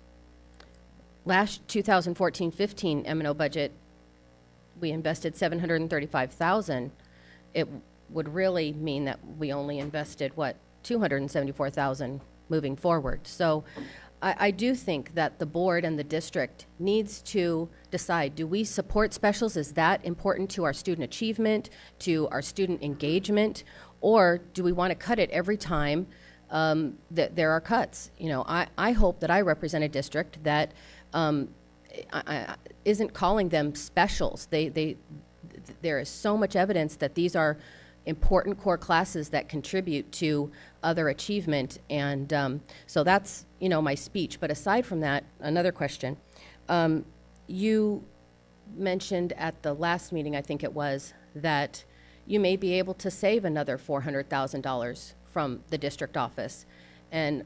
last two thousand fourteen fifteen M and O budget, we invested seven hundred thirty-five thousand dollars, it would really mean that we only invested, what, two hundred seventy-four thousand dollars moving forward. So I, I do think that the board and the district needs to decide, do we support specials? Is that important to our student achievement, to our student engagement, or do we want to cut it every time um, that there are cuts? You know, I, I hope that I represent a district that um, I, I, isn't calling them specials. They, they, there is so much evidence that these are important core classes that contribute to other achievement, and um, so that's, you know, my speech. But aside from that, another question. Um, you mentioned at the last meeting, I think it was, that you may be able to save another four hundred thousand dollars from the district office, and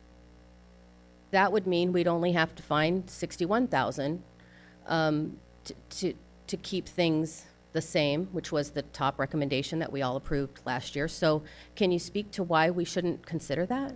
that would mean we'd only have to find sixty-one thousand dollars um, to, to, to keep things the same, which was the top recommendation that we all approved last year. So can you speak to why we shouldn't consider that?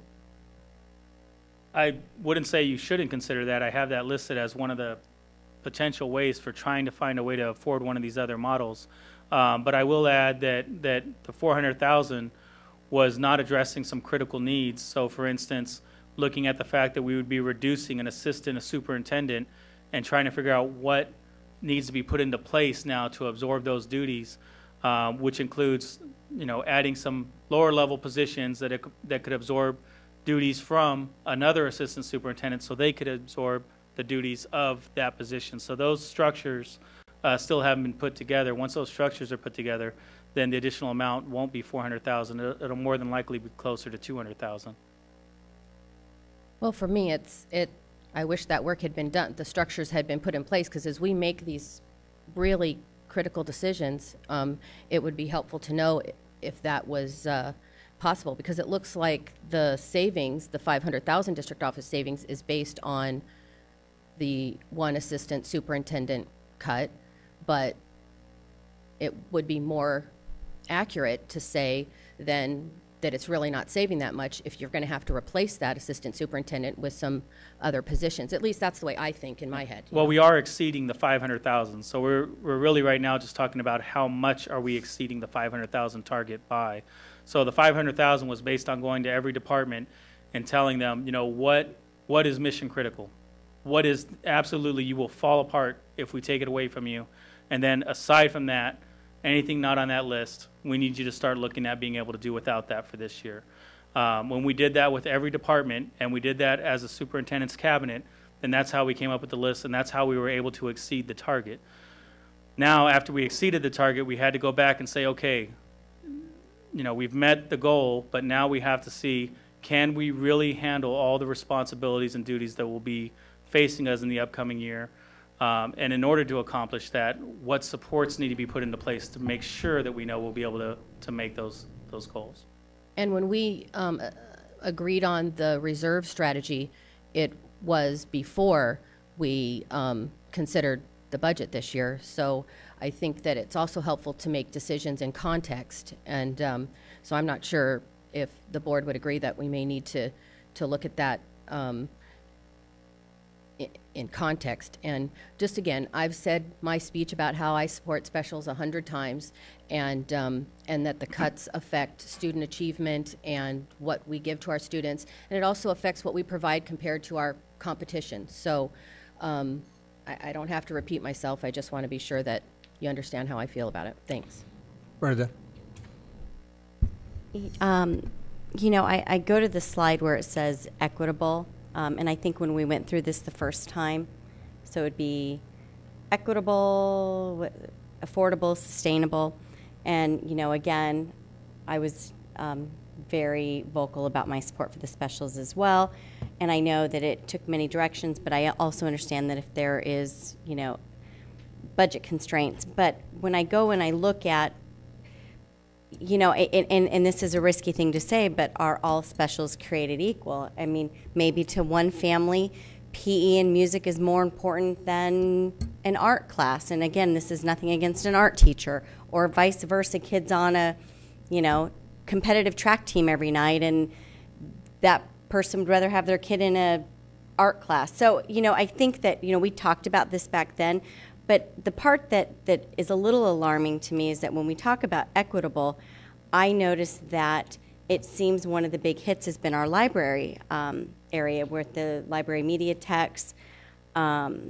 I wouldn't say you shouldn't consider that. I have that listed as one of the potential ways for trying to find a way to afford one of these other models. Um, but I will add that, that the four hundred thousand dollars was not addressing some critical needs. So for instance, looking at the fact that we would be reducing an assistant, a superintendent, and trying to figure out what needs to be put into place now to absorb those duties, um, which includes, you know, adding some lower level positions that it, that could absorb duties from another assistant superintendent, so they could absorb the duties of that position. So those structures uh, still haven't been put together. Once those structures are put together, then the additional amount won't be four hundred thousand. It'll, it'll more than likely be closer to two hundred thousand.
Well, for me, it's it. I wish that work had been done, the structures had been put in place, because as we make these really critical decisions, um, it would be helpful to know if that was uh, possible, because it looks like the savings, the five hundred thousand district office savings, is based on the one assistant superintendent cut, but it would be more accurate to say then that it's really not saving that much if you're going to have to replace that assistant superintendent with some other positions. At least that's the way I think in my head.
Well, we are exceeding the five hundred thousand. So we're, we're really right now just talking about how much are we exceeding the five hundred thousand target by. So the five hundred thousand was based on going to every department and telling them, you know, what what is mission critical? What is absolutely you will fall apart if we take it away from you? And then aside from that, anything not on that list, we need you to start looking at being able to do without that for this year. Um, when we did that with every department, and we did that as a superintendent's cabinet, then that's how we came up with the list, and that's how we were able to exceed the target. Now, after we exceeded the target, we had to go back and say, okay, you know, we've met the goal, but now we have to see, can we really handle all the responsibilities and duties that will be facing us in the upcoming year? Um, and in order to accomplish that, what supports need to be put into place to make sure that we know we'll be able to, to make those, those goals?
And when we um, uh, agreed on the reserve strategy, it was before we um, considered the budget this year. So I think that it's also helpful to make decisions in context. And um, so I'm not sure if the board would agree that we may need to, to look at that um, in, in context. And just again, I've said my speech about how I support specials a hundred times, and um, and that the cuts affect student achievement and what we give to our students, and it also affects what we provide compared to our competition. So um, I, I don't have to repeat myself. I just want to be sure that you understand how I feel about it. Thanks.
Bernadette.
Um, you know, I, I go to the slide where it says equitable, um, and I think when we went through this the first time, so it would be equitable, affordable, sustainable, and, you know, again, I was um, very vocal about my support for the specials as well, and I know that it took many directions, but I also understand that if there is, you know, budget constraints, but when I go and I look at, you know, and, and, and this is a risky thing to say, but are all specials created equal? I mean, maybe to one family, P E and music is more important than an art class. And again, this is nothing against an art teacher, or vice versa, kids on a, you know, competitive track team every night, and that person would rather have their kid in a art class. So, you know, I think that, you know, we talked about this back then, but the part that, that is a little alarming to me is that when we talk about equitable, I noticed that it seems one of the big hits has been our library um, area, with the library media techs um,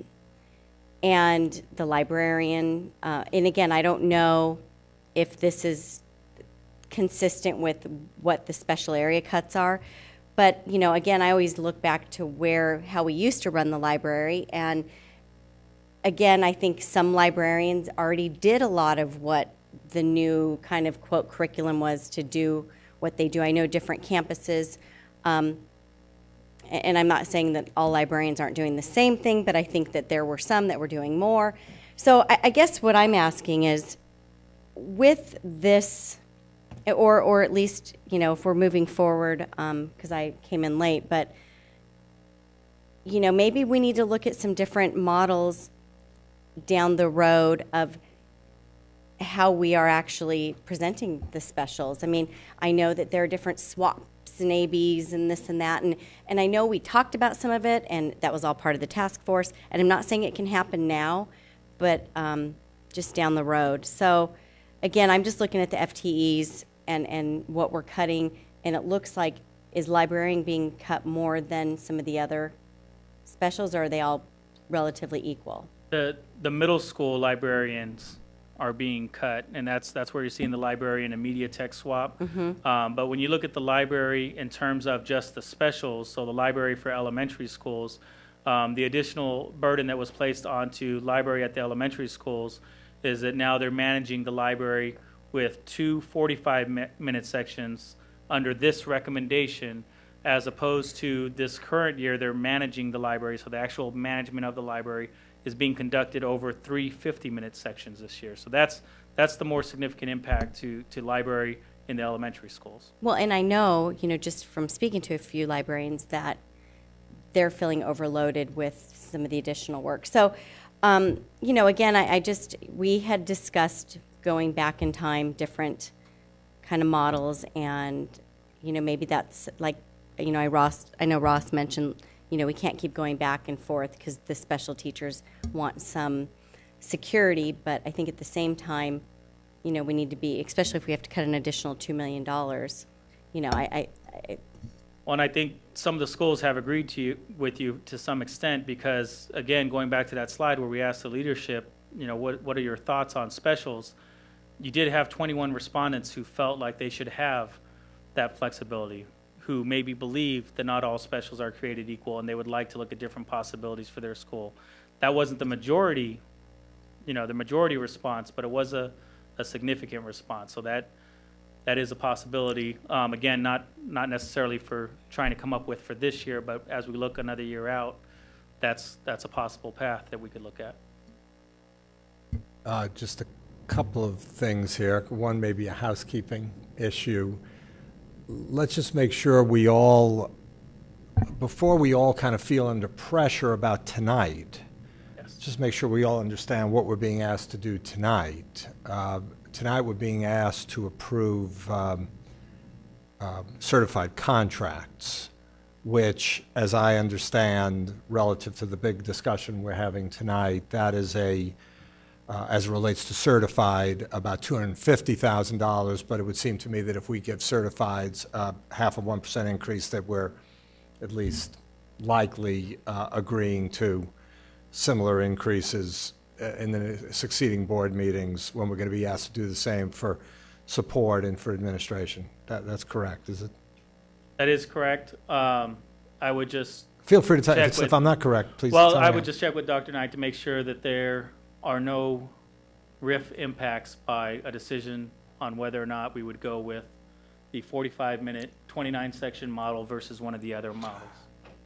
and the librarian. Uh, and again, I don't know if this is consistent with what the special area cuts are, but, you know, again, I always look back to where, how we used to run the library, and again, I think some librarians already did a lot of what the new kind of, quote, curriculum was to do what they do. I know different campuses, um, and I'm not saying that all librarians aren't doing the same thing, but I think that there were some that were doing more. So I, I guess what I'm asking is, with this, or, or at least, you know, if we're moving forward, because um, I came in late, but, you know, maybe we need to look at some different models down the road of how we are actually presenting the specials. I mean, I know that there are different swaps and A Bs and this and that, and, and I know we talked about some of it, and that was all part of the task force, and I'm not saying it can happen now, but um, just down the road. So, again, I'm just looking at the F T Es and, and what we're cutting, and it looks like, is librarian being cut more than some of the other specials, or are they all relatively equal?
The, the middle school librarians are being cut, and that's that's where you're seeing the librarian and media tech swap. Mm-hmm. Um, but when you look at the library in terms of just the specials, so the library for elementary schools, um, the additional burden that was placed onto library at the elementary schools is that now they're managing the library with two forty-five minute sections under this recommendation, as opposed to this current year, they're managing the library, so the actual management of the library is being conducted over three fifty minute sections this year. So that's that's the more significant impact to, to library in the elementary schools.
Well, and I know, you know, just from speaking to a few librarians, that they're feeling overloaded with some of the additional work. So, um, you know, again, I, I just, we had discussed going back in time, different kind of models, and, you know, maybe that's like, you know, I, Ross, I know Ross mentioned, you know, we can't keep going back and forth because the special teachers want some security, but I think at the same time, you know, we need to be, especially if we have to cut an additional two million dollars, you know, I, I, I
Well, and I think some of the schools have agreed to you, with you to some extent, because, again, going back to that slide where we asked the leadership, you know, what, what are your thoughts on specials? You did have twenty-one respondents who felt like they should have that flexibility, who maybe believe that not all specials are created equal and they would like to look at different possibilities for their school. That wasn't the majority, you know, the majority response, but it was a, a significant response. So that that is a possibility. Um, again, not not necessarily for trying to come up with for this year, but as we look another year out, that's that's a possible path that we could look at.
Uh, just a couple of things here. One, maybe a housekeeping issue. Let's just make sure we all, before we all kind of feel under pressure about tonight,
Yes.
just make sure we all understand what we're being asked to do tonight. Uh, tonight we're being asked to approve um, uh, certified contracts, which, as I understand, relative to the big discussion we're having tonight, that is a Uh, as it relates to certified, about two hundred fifty thousand dollars, but it would seem to me that if we give certifieds uh, half a one percent increase, that we're at least likely uh, agreeing to similar increases uh, in the succeeding board meetings when we're going to be asked to do the same for support and for administration. That, that's correct, is it?
That is correct. Um, I would just,
Feel free to tell
Check
if,
with-
if I'm not correct, please
well,
tell me.
I would just check with Doctor Knight to make sure that there are no R I F impacts by a decision on whether or not we would go with the forty-five minute, twenty-nine section model versus one of the other models.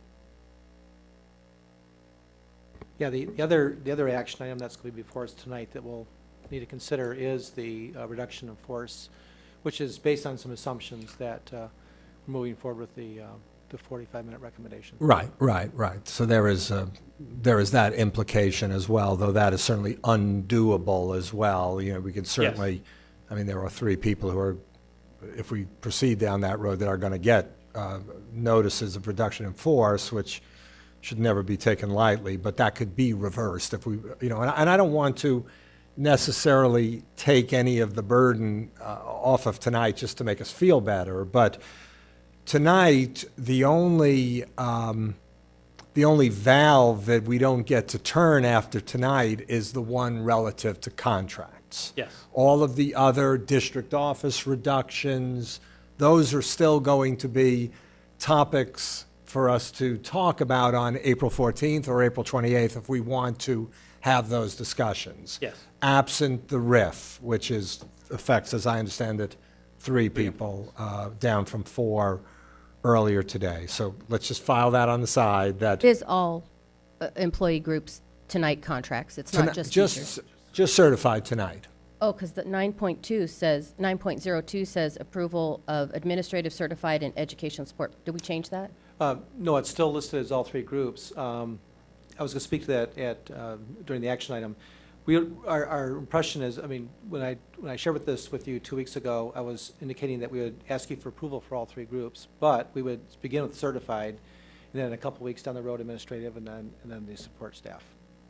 Yeah, the, the other, the other action item that's going to be before us tonight that we'll need to consider is the uh, reduction in force, which is based on some assumptions that uh, we're moving forward with the, uh, the forty-five minute recommendation.
Right, right, right. So there is, uh, there is that implication as well, though that is certainly undoable as well. You know, we could certainly, I mean, there are three people who are, if we proceed down that road, that are going to get uh, notices of reduction in force, which should never be taken lightly, but that could be reversed if we, you know, and I, and I don't want to necessarily take any of the burden uh, off of tonight just to make us feel better, but tonight, the only um, the only valve that we don't get to turn after tonight is the one relative to contracts.
Yes.
All of the other district office reductions, those are still going to be topics for us to talk about on April fourteenth or April twenty-eighth if we want to have those discussions.
Yes.
Absent the R I F, which is affects, as I understand it, three people, uh, down from four earlier today. So let's just file that on the side, that.
It is all uh, employee groups tonight contracts. It's not
Toni-
just
just
teachers.
Just certified tonight.
Oh, because the nine point two says, nine point oh two says approval of administrative certified and educational support. Did we change that?
Uh, No, it's still listed as all three groups. Um, I was going to speak to that at, uh, during the action item. We, our, our impression is, I mean, when I, when I shared with this with you two weeks ago, I was indicating that we would ask you for approval for all three groups, but we would begin with certified, and then a couple weeks down the road, administrative, and then, and then the support staff.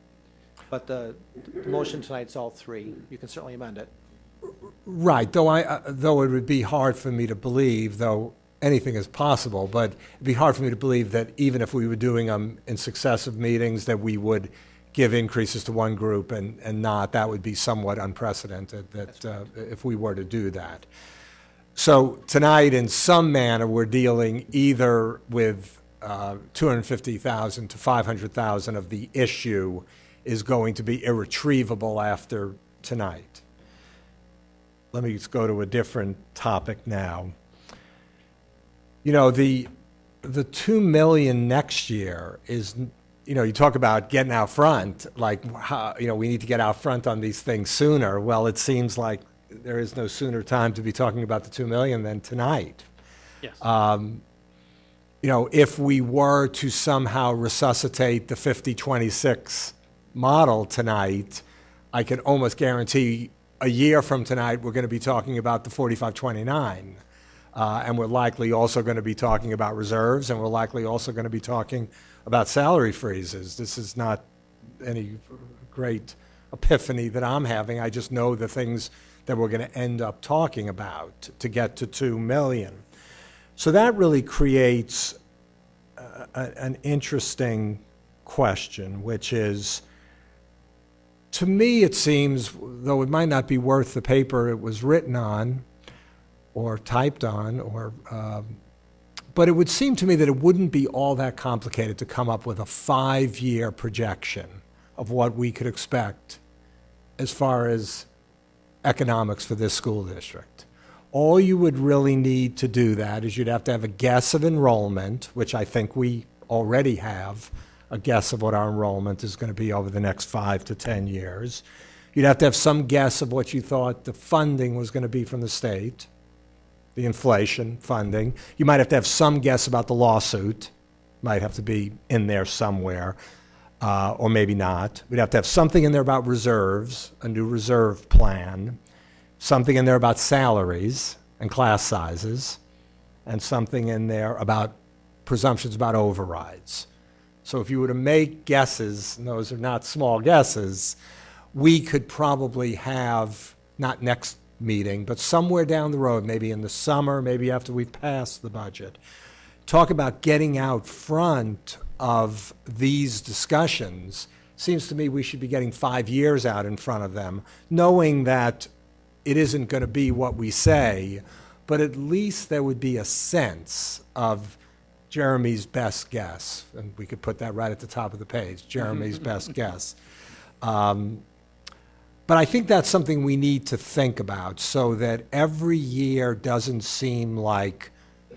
But the, the motion tonight's all three. You can certainly amend it.
Right, though I, uh, though it would be hard for me to believe, though anything is possible, but it'd be hard for me to believe that even if we were doing them in successive meetings, that we would give increases to one group and, and not. That would be somewhat unprecedented, that uh, if we were to do that. So tonight, in some manner, we're dealing either with uh, two hundred fifty thousand to five hundred thousand of the issue is going to be irretrievable after tonight. Let me just go to a different topic now. You know, the the two million next year is, you know, you talk about getting out front, like how, you know, we need to get out front on these things sooner. Well, it seems like there is no sooner time to be talking about the two million than tonight.
Yes.
Um, you know, if we were to somehow resuscitate the fifty twenty-six model tonight, I can almost guarantee a year from tonight we're going to be talking about the forty-five twenty-nine. Uh, and we're likely also going to be talking about reserves, and we're likely also going to be talking about salary freezes. This is not any great epiphany that I'm having. I just know the things that we're going to end up talking about to get to two million. So that really creates uh, a, an interesting question, which is, to me it seems, though it might not be worth the paper it was written on or typed on, or um, but it would seem to me that it wouldn't be all that complicated to come up with a five-year projection of what we could expect as far as economics for this school district. All you would really need to do that is you'd have to have a guess of enrollment, which I think we already have a guess of what our enrollment is going to be over the next five to ten years. You'd have to have some guess of what you thought the funding was going to be from the state, the inflation funding. You might have to have some guess about the lawsuit. Might have to be in there somewhere, uh, or maybe not. We'd have to have something in there about reserves, a new reserve plan, something in there about salaries and class sizes, and something in there about presumptions about overrides. So if you were to make guesses, and those are not small guesses, we could probably have, not next meeting, but somewhere down the road, maybe in the summer, maybe after we've passed the budget, talk about getting out front of these discussions. Seems to me we should be getting five years out in front of them, knowing that it isn't going to be what we say, but at least there would be a sense of Jeremy's best guess, and we could put that right at the top of the page, Jeremy's best guess. Um, but I think that's something we need to think about so that every year doesn't seem like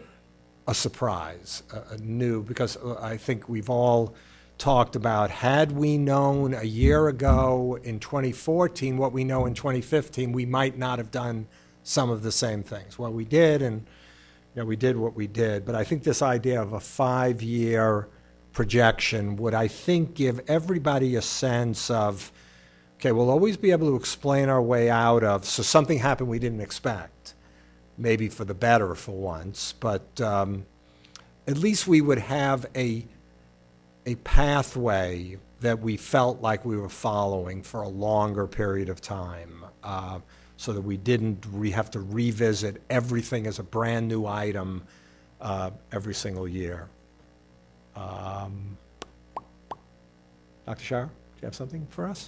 a surprise, a, a new, because I think we've all talked about, had we known a year ago in twenty fourteen what we know in twenty fifteen, we might not have done some of the same things. Well, we did, and you know, we did what we did, but I think this idea of a five-year projection would, I think, give everybody a sense of, okay, we'll always be able to explain our way out of, so something happened we didn't expect, maybe for the better for once, but um, at least we would have a, a pathway that we felt like we were following for a longer period of time. Uh, so that we didn't re have to revisit everything as a brand new item uh, every single year. Um, Doctor Schauer, do you have something for us?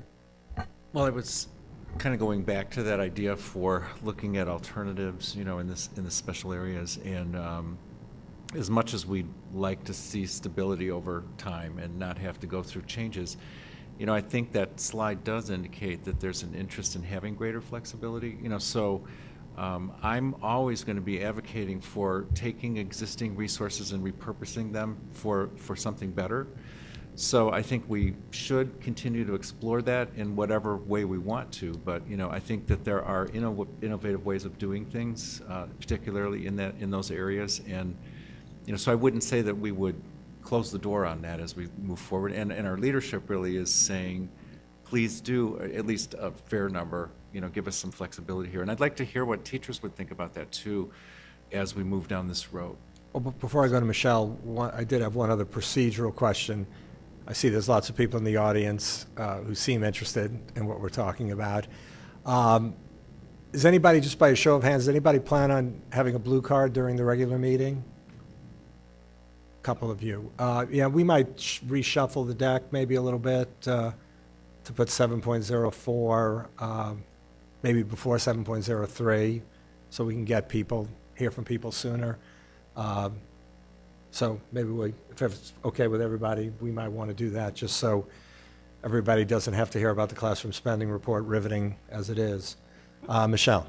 Well, I was kind of going back to that idea for looking at alternatives, you know, in this in the special areas, and um, as much as we'd like to see stability over time and not have to go through changes, you know, I think that slide does indicate that there's an interest in having greater flexibility. You know, so um, I'm always going to be advocating for taking existing resources and repurposing them for, for something better. So I think we should continue to explore that in whatever way we want to. But, you know, I think that there are inno innovative ways of doing things, uh, particularly in that in those areas. And, you know, so I wouldn't say that we would close the door on that as we move forward. And, and our leadership really is saying, please do at least a fair number, you know, give us some flexibility here. And I'd like to hear what teachers would think about that too as we move down this road.
Well, but before I go to Michelle, one, I did have one other procedural question. I see there's lots of people in the audience uh, who seem interested in what we're talking about. Um, is anybody, just by a show of hands, does anybody plan on having a blue card during the regular meeting? Couple of you. Uh, yeah, we might sh reshuffle the deck maybe a little bit uh, to put seven point oh four, um, maybe before seven point oh three, so we can get people, hear from people sooner. Um, so maybe we, if it's okay with everybody, we might want to do that just so everybody doesn't have to hear about the classroom spending report, riveting as it is. Uh, Michelle.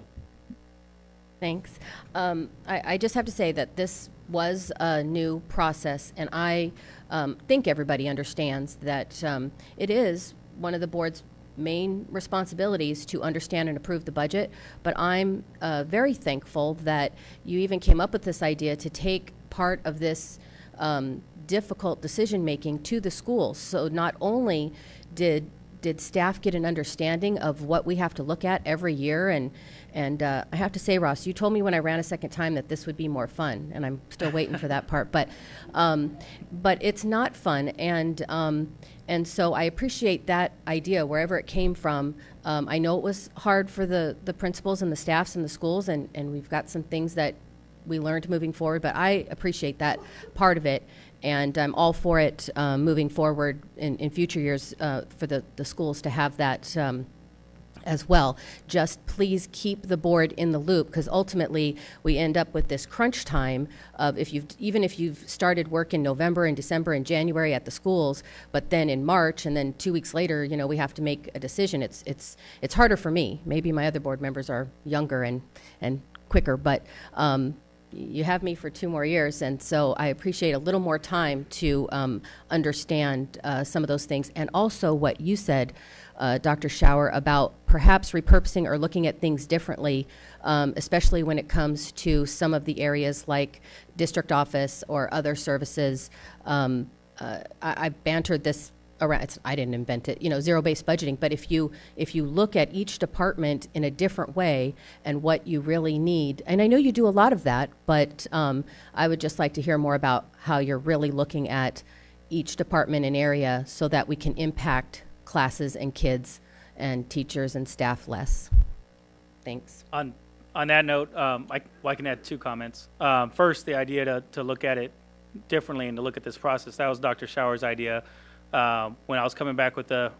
Thanks. Um, I, I just have to say that this was a new process, and I um, think everybody understands that um, it is one of the board's main responsibilities to understand and approve the budget, but I'm uh, very thankful that you even came up with this idea to take part of this um, difficult decision-making to the schools. So not only did did staff get an understanding of what we have to look at every year, and and uh, I have to say, Ross, you told me when I ran a second time that this would be more fun, and I'm still waiting for that part, but um, but it's not fun, and um, and so I appreciate that idea wherever it came from. Um, I know it was hard for the, the principals and the staffs and the schools, and, and we've got some things that we learned moving forward, but I appreciate that part of it, and I'm all for it um, moving forward in, in future years uh, for the, the schools to have that um, as well. Just please keep the board in the loop, because ultimately we end up with this crunch time of if you've even if you've started work in November and December and January at the schools, but then in March and then two weeks later, you know, we have to make a decision. It's it's it's harder for me. Maybe my other board members are younger and and quicker, but um, you have me for two more years, and so I appreciate a little more time to um, understand uh, some of those things, and also what you said, uh, Doctor Schauer, about perhaps repurposing or looking at things differently, um, especially when it comes to some of the areas like district office or other services. Um, uh, I, I bantered this around. It's, I didn't invent it, you know, zero-based budgeting. But if you if you look at each department in a different way and what you really need, and I know you do a lot of that, but um, I would just like to hear more about how you're really looking at each department and area so that we can impact classes and kids and teachers and staff less. Thanks.
On on that note, um, I, well, I can add two comments. Um, first, the idea to to look at it differently and to look at this process. That was Doctor Schauer's idea. Um, when I was coming back with the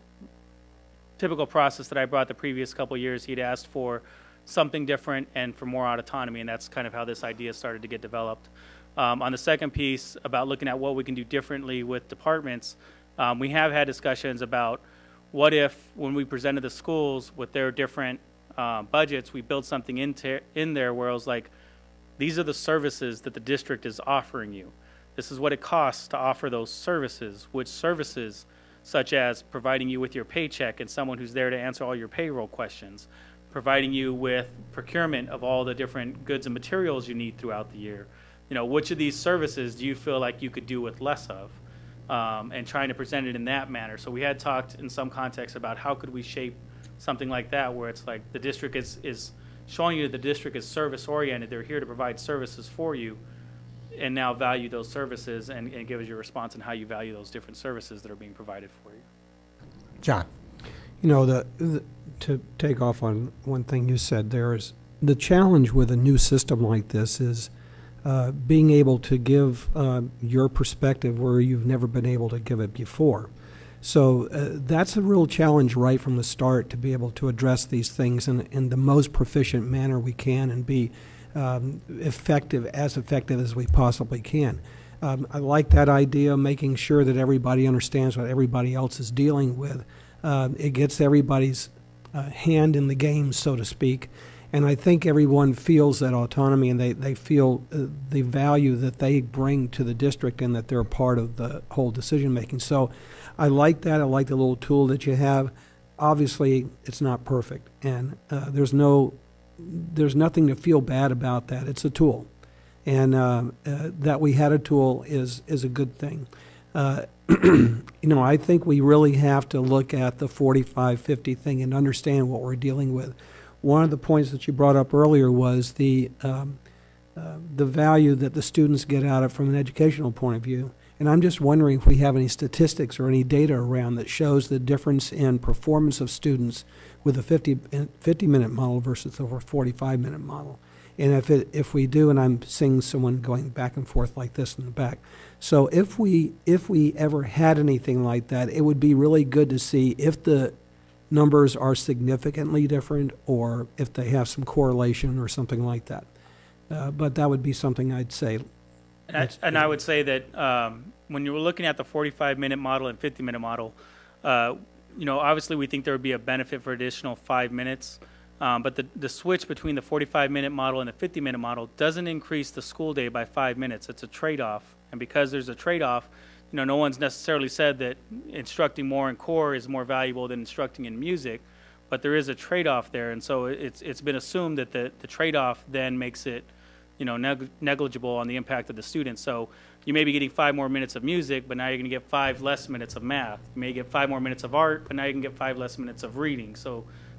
typical process that I brought the previous couple of years, he'd asked for something different and for more autonomy, and that's kind of how this idea started to get developed. Um, on the second piece about looking at what we can do differently with departments, um, we have had discussions about what if when we presented the schools with their different uh, budgets, we build something into, in there where it was like, these are the services that the district is offering you. This is what it costs to offer those services, which services, such as providing you with your paycheck and someone who's there to answer all your payroll questions, providing you with procurement of all the different goods and materials you need throughout the year. You know, which of these services do you feel like you could do with less of? Um, and trying to present it in that manner. So we had talked in some context about how could we shape something like that, where it's like the district is, is showing you the district is service oriented. They're here to provide services for you, and now value those services and, and give us your response on how you value those different services that are being provided for you.
John.
You know, the, the to take off on one thing you said, there is the challenge with a new system like this is uh, being able to give uh, your perspective where you've never been able to give it before. So uh, that's a real challenge right from the start, to be able to address these things in, in the most proficient manner we can and be Um, effective, as effective as we possibly can. Um, I like that idea, making sure that everybody understands what everybody else is dealing with. Uh, it gets everybody's uh, hand in the game, so to speak. And I think everyone feels that autonomy, and they, they feel uh, the value that they bring to the district and that they're a part of the whole decision making. So I like that. I like the little tool that you have. Obviously, it's not perfect, and uh, there's no There's nothing to feel bad about that. It's a tool, and uh, uh, that we had a tool is is a good thing. Uh, you know, I think we really have to look at the forty-five fifty thing and understand what we're dealing with. One of the points that you brought up earlier was the um, uh, the value that the students get out of it from an educational point of view. And I'm just wondering if we have any statistics or any data around that shows the difference in performance of students with a fifty minute model versus over forty-five minute model. And if it, if we do, and I'm seeing someone going back and forth like this in the back. So if we, if we ever had anything like that, it would be really good to see if the numbers are significantly different or if they have some correlation or something like that. Uh, but that would be something I'd say.
And I, and I would say that um, when you were looking at the forty-five minute model and fifty minute model, uh, you know, obviously we think there would be a benefit for additional five minutes, um, but the, the switch between the forty-five minute model and the fifty minute model doesn't increase the school day by five minutes. It's a trade-off. And because there's a trade-off, you know, no one's necessarily said that instructing more in core is more valuable than instructing in music, but there is a trade-off there. And so it's, it's been assumed that the, the trade-off then makes it, you know, neg negligible on the impact of the students. So you may be getting five more minutes of music, but now you're going to get five less minutes of math. You may get five more minutes of art, but now you can get five less minutes of reading. So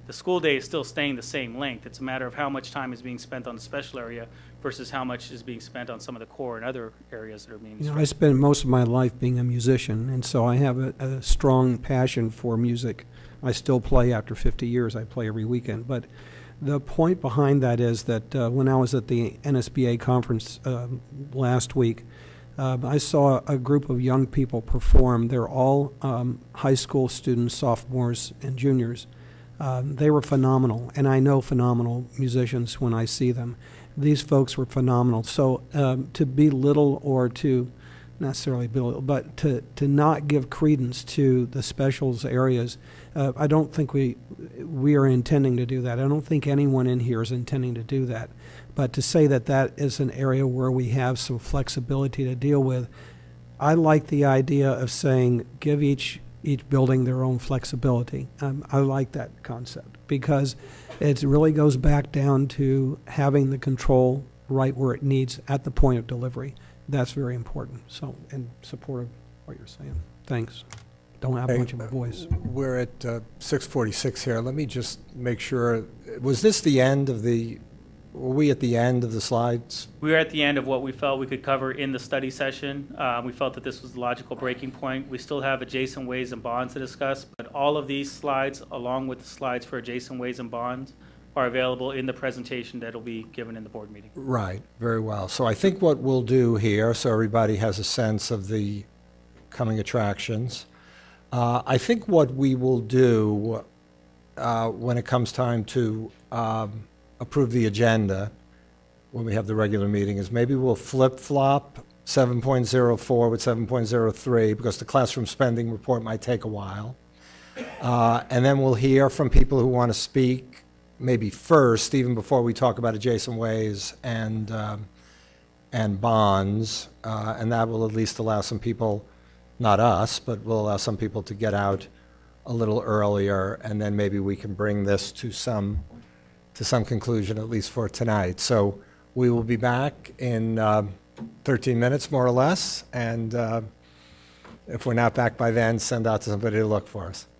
the school day is still staying the same length. It's a matter of how much time is being spent on the special area versus how much is being spent on some of the core and other areas that are being
You know,
spent.
I spent most of my life being a musician, and so I have a, a strong passion for music. I still play after fifty years. I play every weekend. But the point behind that is that uh, when I was at the N S B A conference uh, last week, uh, I saw a group of young people perform. They're all um, high school students, sophomores, and juniors. Um, they were phenomenal, and I know phenomenal musicians when I see them. These folks were phenomenal. So um, to belittle or to not necessarily belittle, but to, to not give credence to the specials areas, uh, I don't think we we are intending to do that. I don't think anyone in here is intending to do that. But to say that that is an area where we have some flexibility to deal with, I like the idea of saying give each each building their own flexibility. Um, I like that concept because it really goes back down to having the control right where it needs at the point of delivery. That's very important. So, in support of what you're saying. Thanks. Don't have
Hey,
much of a voice.
We're at uh, six forty-six here. Let me just make sure. Was this the end of the, were we at the end of the slides?
We were at the end of what we felt we could cover in the study session. Uh, we felt that this was the logical breaking point. We still have adjacent ways and bonds to discuss, but all of these slides, along with the slides for adjacent ways and bonds, are available in the presentation that will be given in the board meeting.
Right, very well. So I think what we'll do here, so everybody has a sense of the coming attractions, uh, I think what we will do uh, when it comes time to um, approve the agenda, when we have the regular meeting, is maybe we'll flip-flop seven point oh four with seven point oh three, because the classroom spending report might take a while. Uh, and then we'll hear from people who want to speak maybe first, even before we talk about adjacent ways and um, and bonds, uh, and that will at least allow some people, not us, but will allow some people to get out a little earlier, and then maybe we can bring this to some to some conclusion, at least for tonight. So we will be back in uh, thirteen minutes, more or less, and uh, if we're not back by then, send out somebody to look for us.